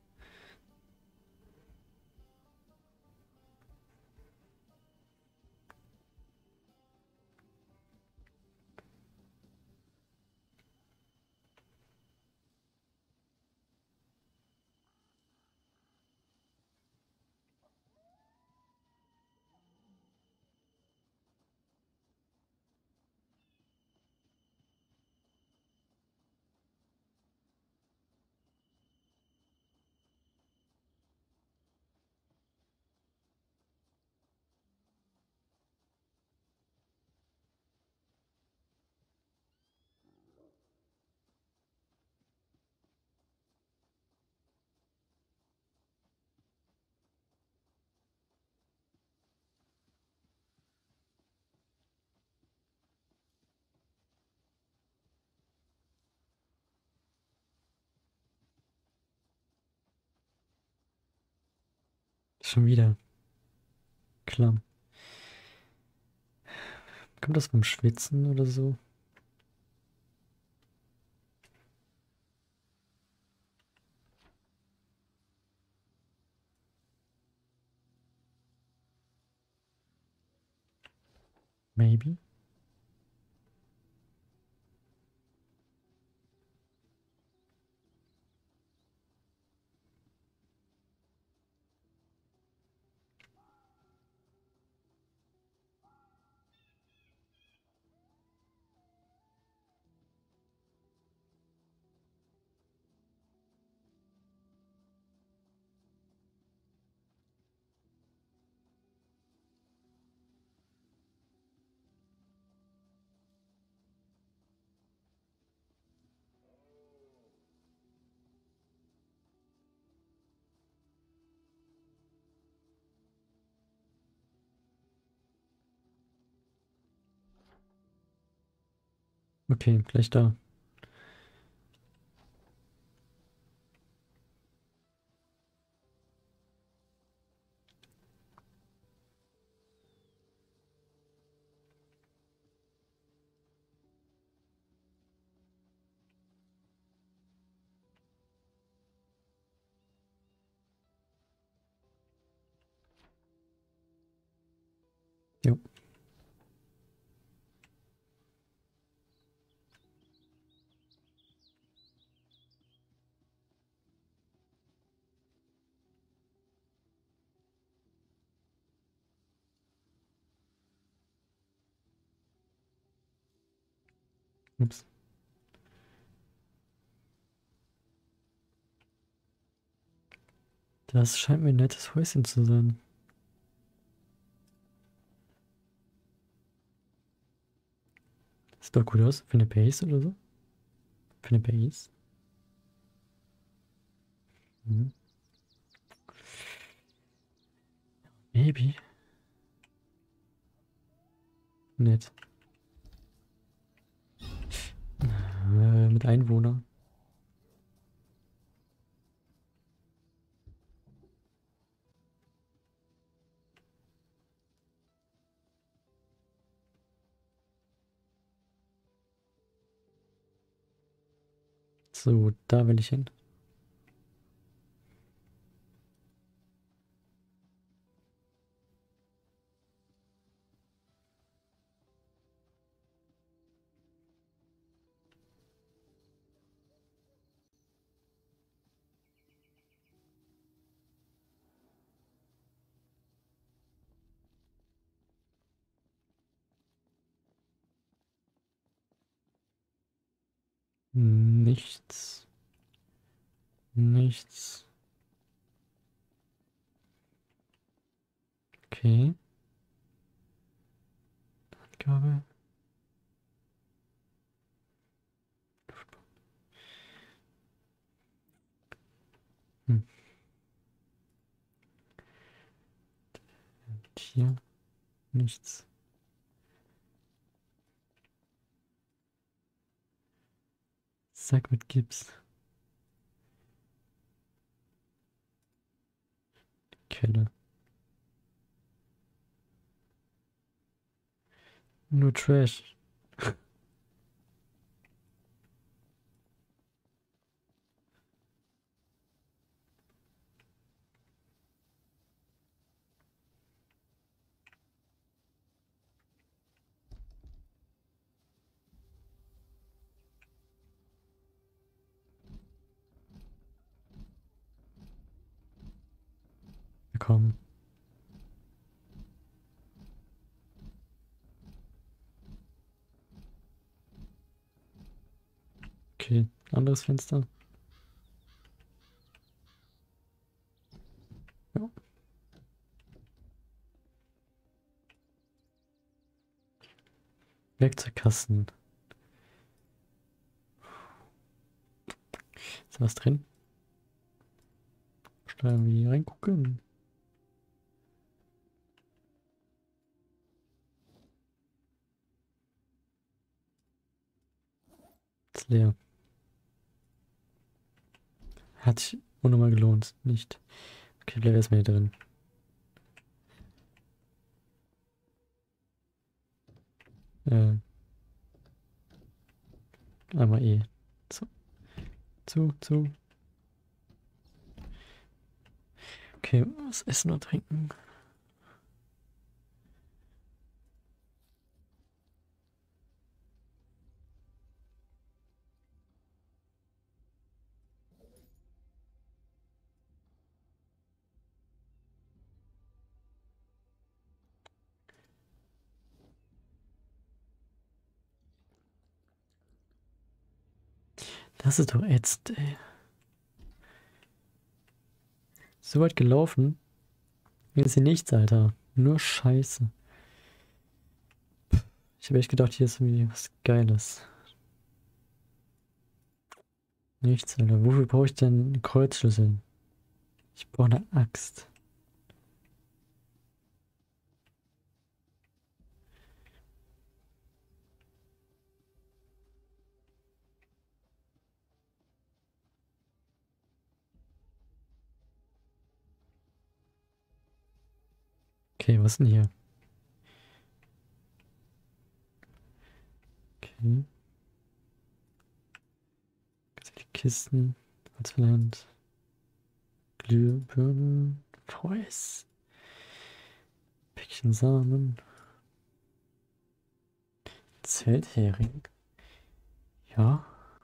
Schon wieder. Klamm. Kommt das vom Schwitzen oder so? Maybe. Okay, gleich da. Jo. Ups. Das scheint mir ein nettes Häuschen zu sein. Sieht doch gut aus. Für eine Base oder so. Für eine Base. Mhm. Maybe. Nett. Mit Einwohnern. So, da will ich hin. Nichts. Nichts. Okay. Angabe. Hm. Hier. Nichts. Sack mit Gips. Kelle. Nur Trash. Komm. Okay. Anderes Fenster. Ja. Werkzeugkasten. Ist da was drin? Steuern wir hier reingucken. Ist leer. Hat sich unnormal gelohnt. Nicht. Okay, bleib erstmal hier drin. Äh, einmal E. Zu, zu. Okay, was essen und trinken. Das ist doch ätzend, ey. So weit gelaufen. Hier ist hier nichts, Alter. Nur Scheiße. Ich habe echt gedacht, hier ist irgendwie was Geiles. Nichts, Alter. Wofür brauche ich denn einen Kreuzschlüssel? Ich brauche eine Axt. Okay, was denn hier? Okay. Die Kisten. Holzverlernt. Glühbirne. VS. Päckchen Samen. Zelthering. Ja.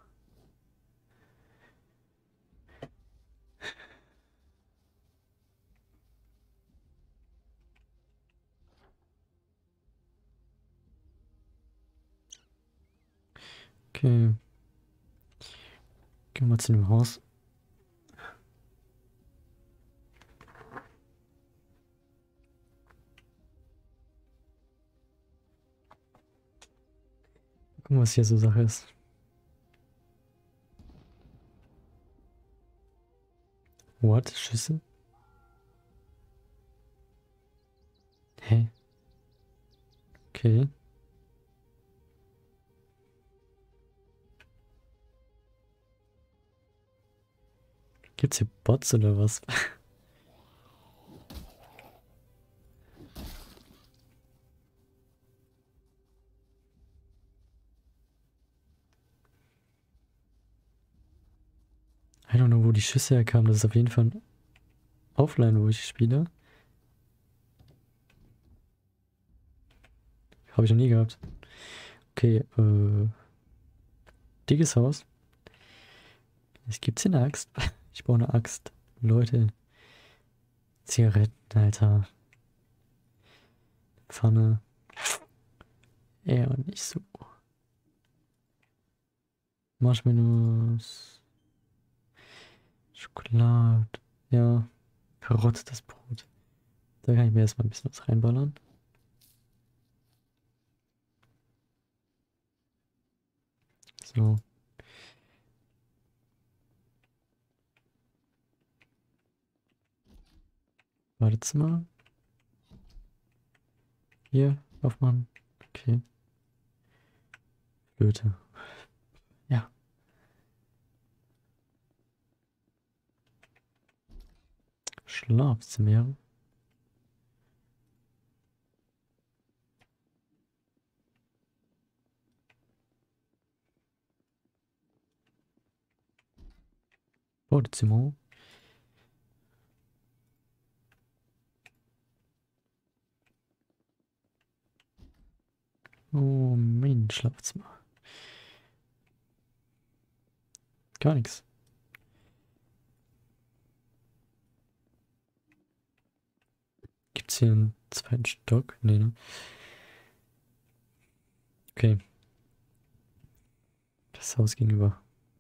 Okay. Gehen wir mal zu dem Haus. Gucken, was hier so Sache ist. What? Schüsse? Hä? Okay. Gibt's hier Bots oder was? I don't know, wo die Schüsse herkamen. Das ist auf jeden Fall ein Offline, wo ich spiele. Habe ich noch nie gehabt. Okay, dickes Haus. Es gibt hier eine Axt. Ich brauche eine Axt. Leute. Zigaretten, Alter. Pfanne. Eher nicht so. Marshmallows. Schokolade. Ja. Verrottetes Brot. Da kann ich mir erstmal ein bisschen was reinballern. So. Badezimmer. Hier, aufmachen. Okay. Flöte. Ja. Schlafzimmer. Badezimmer. Oh, mein Schlafzimmer. Gar nichts. Gibt's hier einen zweiten Stock? Nee, ne? Okay. Das Haus gegenüber.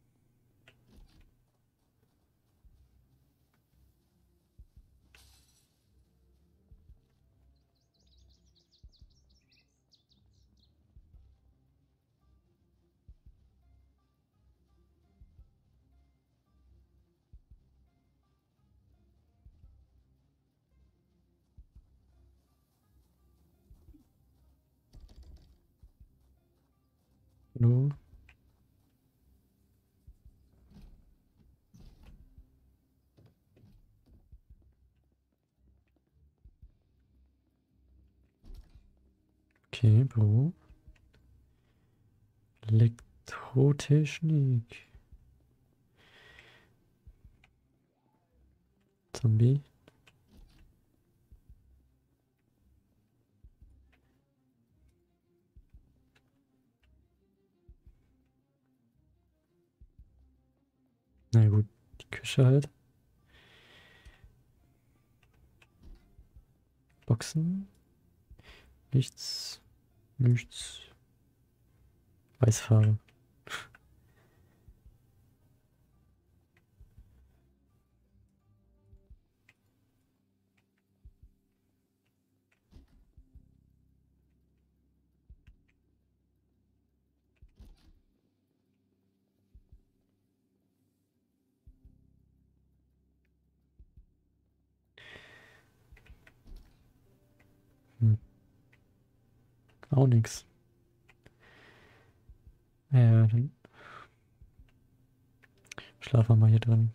Hallo? Okay, Büro. Elektrotechnik. Zombie. Na gut, die Küche halt. Boxen. Nichts. Nichts. Weißfarbe. Hm. Auch nix. Ja, dann schlafen wir mal hier drin.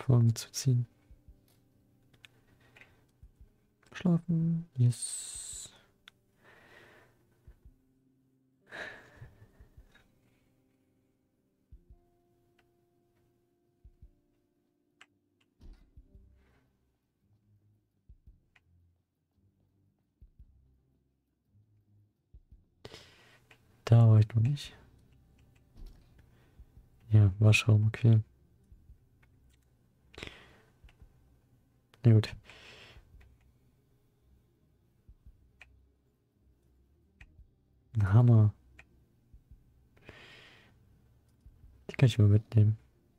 morgen zu ziehen. Schlafen. Yes. Da war ich noch nicht. Ja, Waschraum, okay. Na gut. Ein Hammer. Den kann ich mal mitnehmen.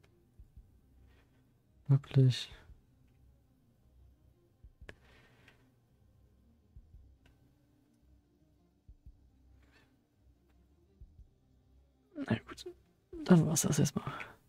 Wirklich. Na gut. Dann war's das erstmal.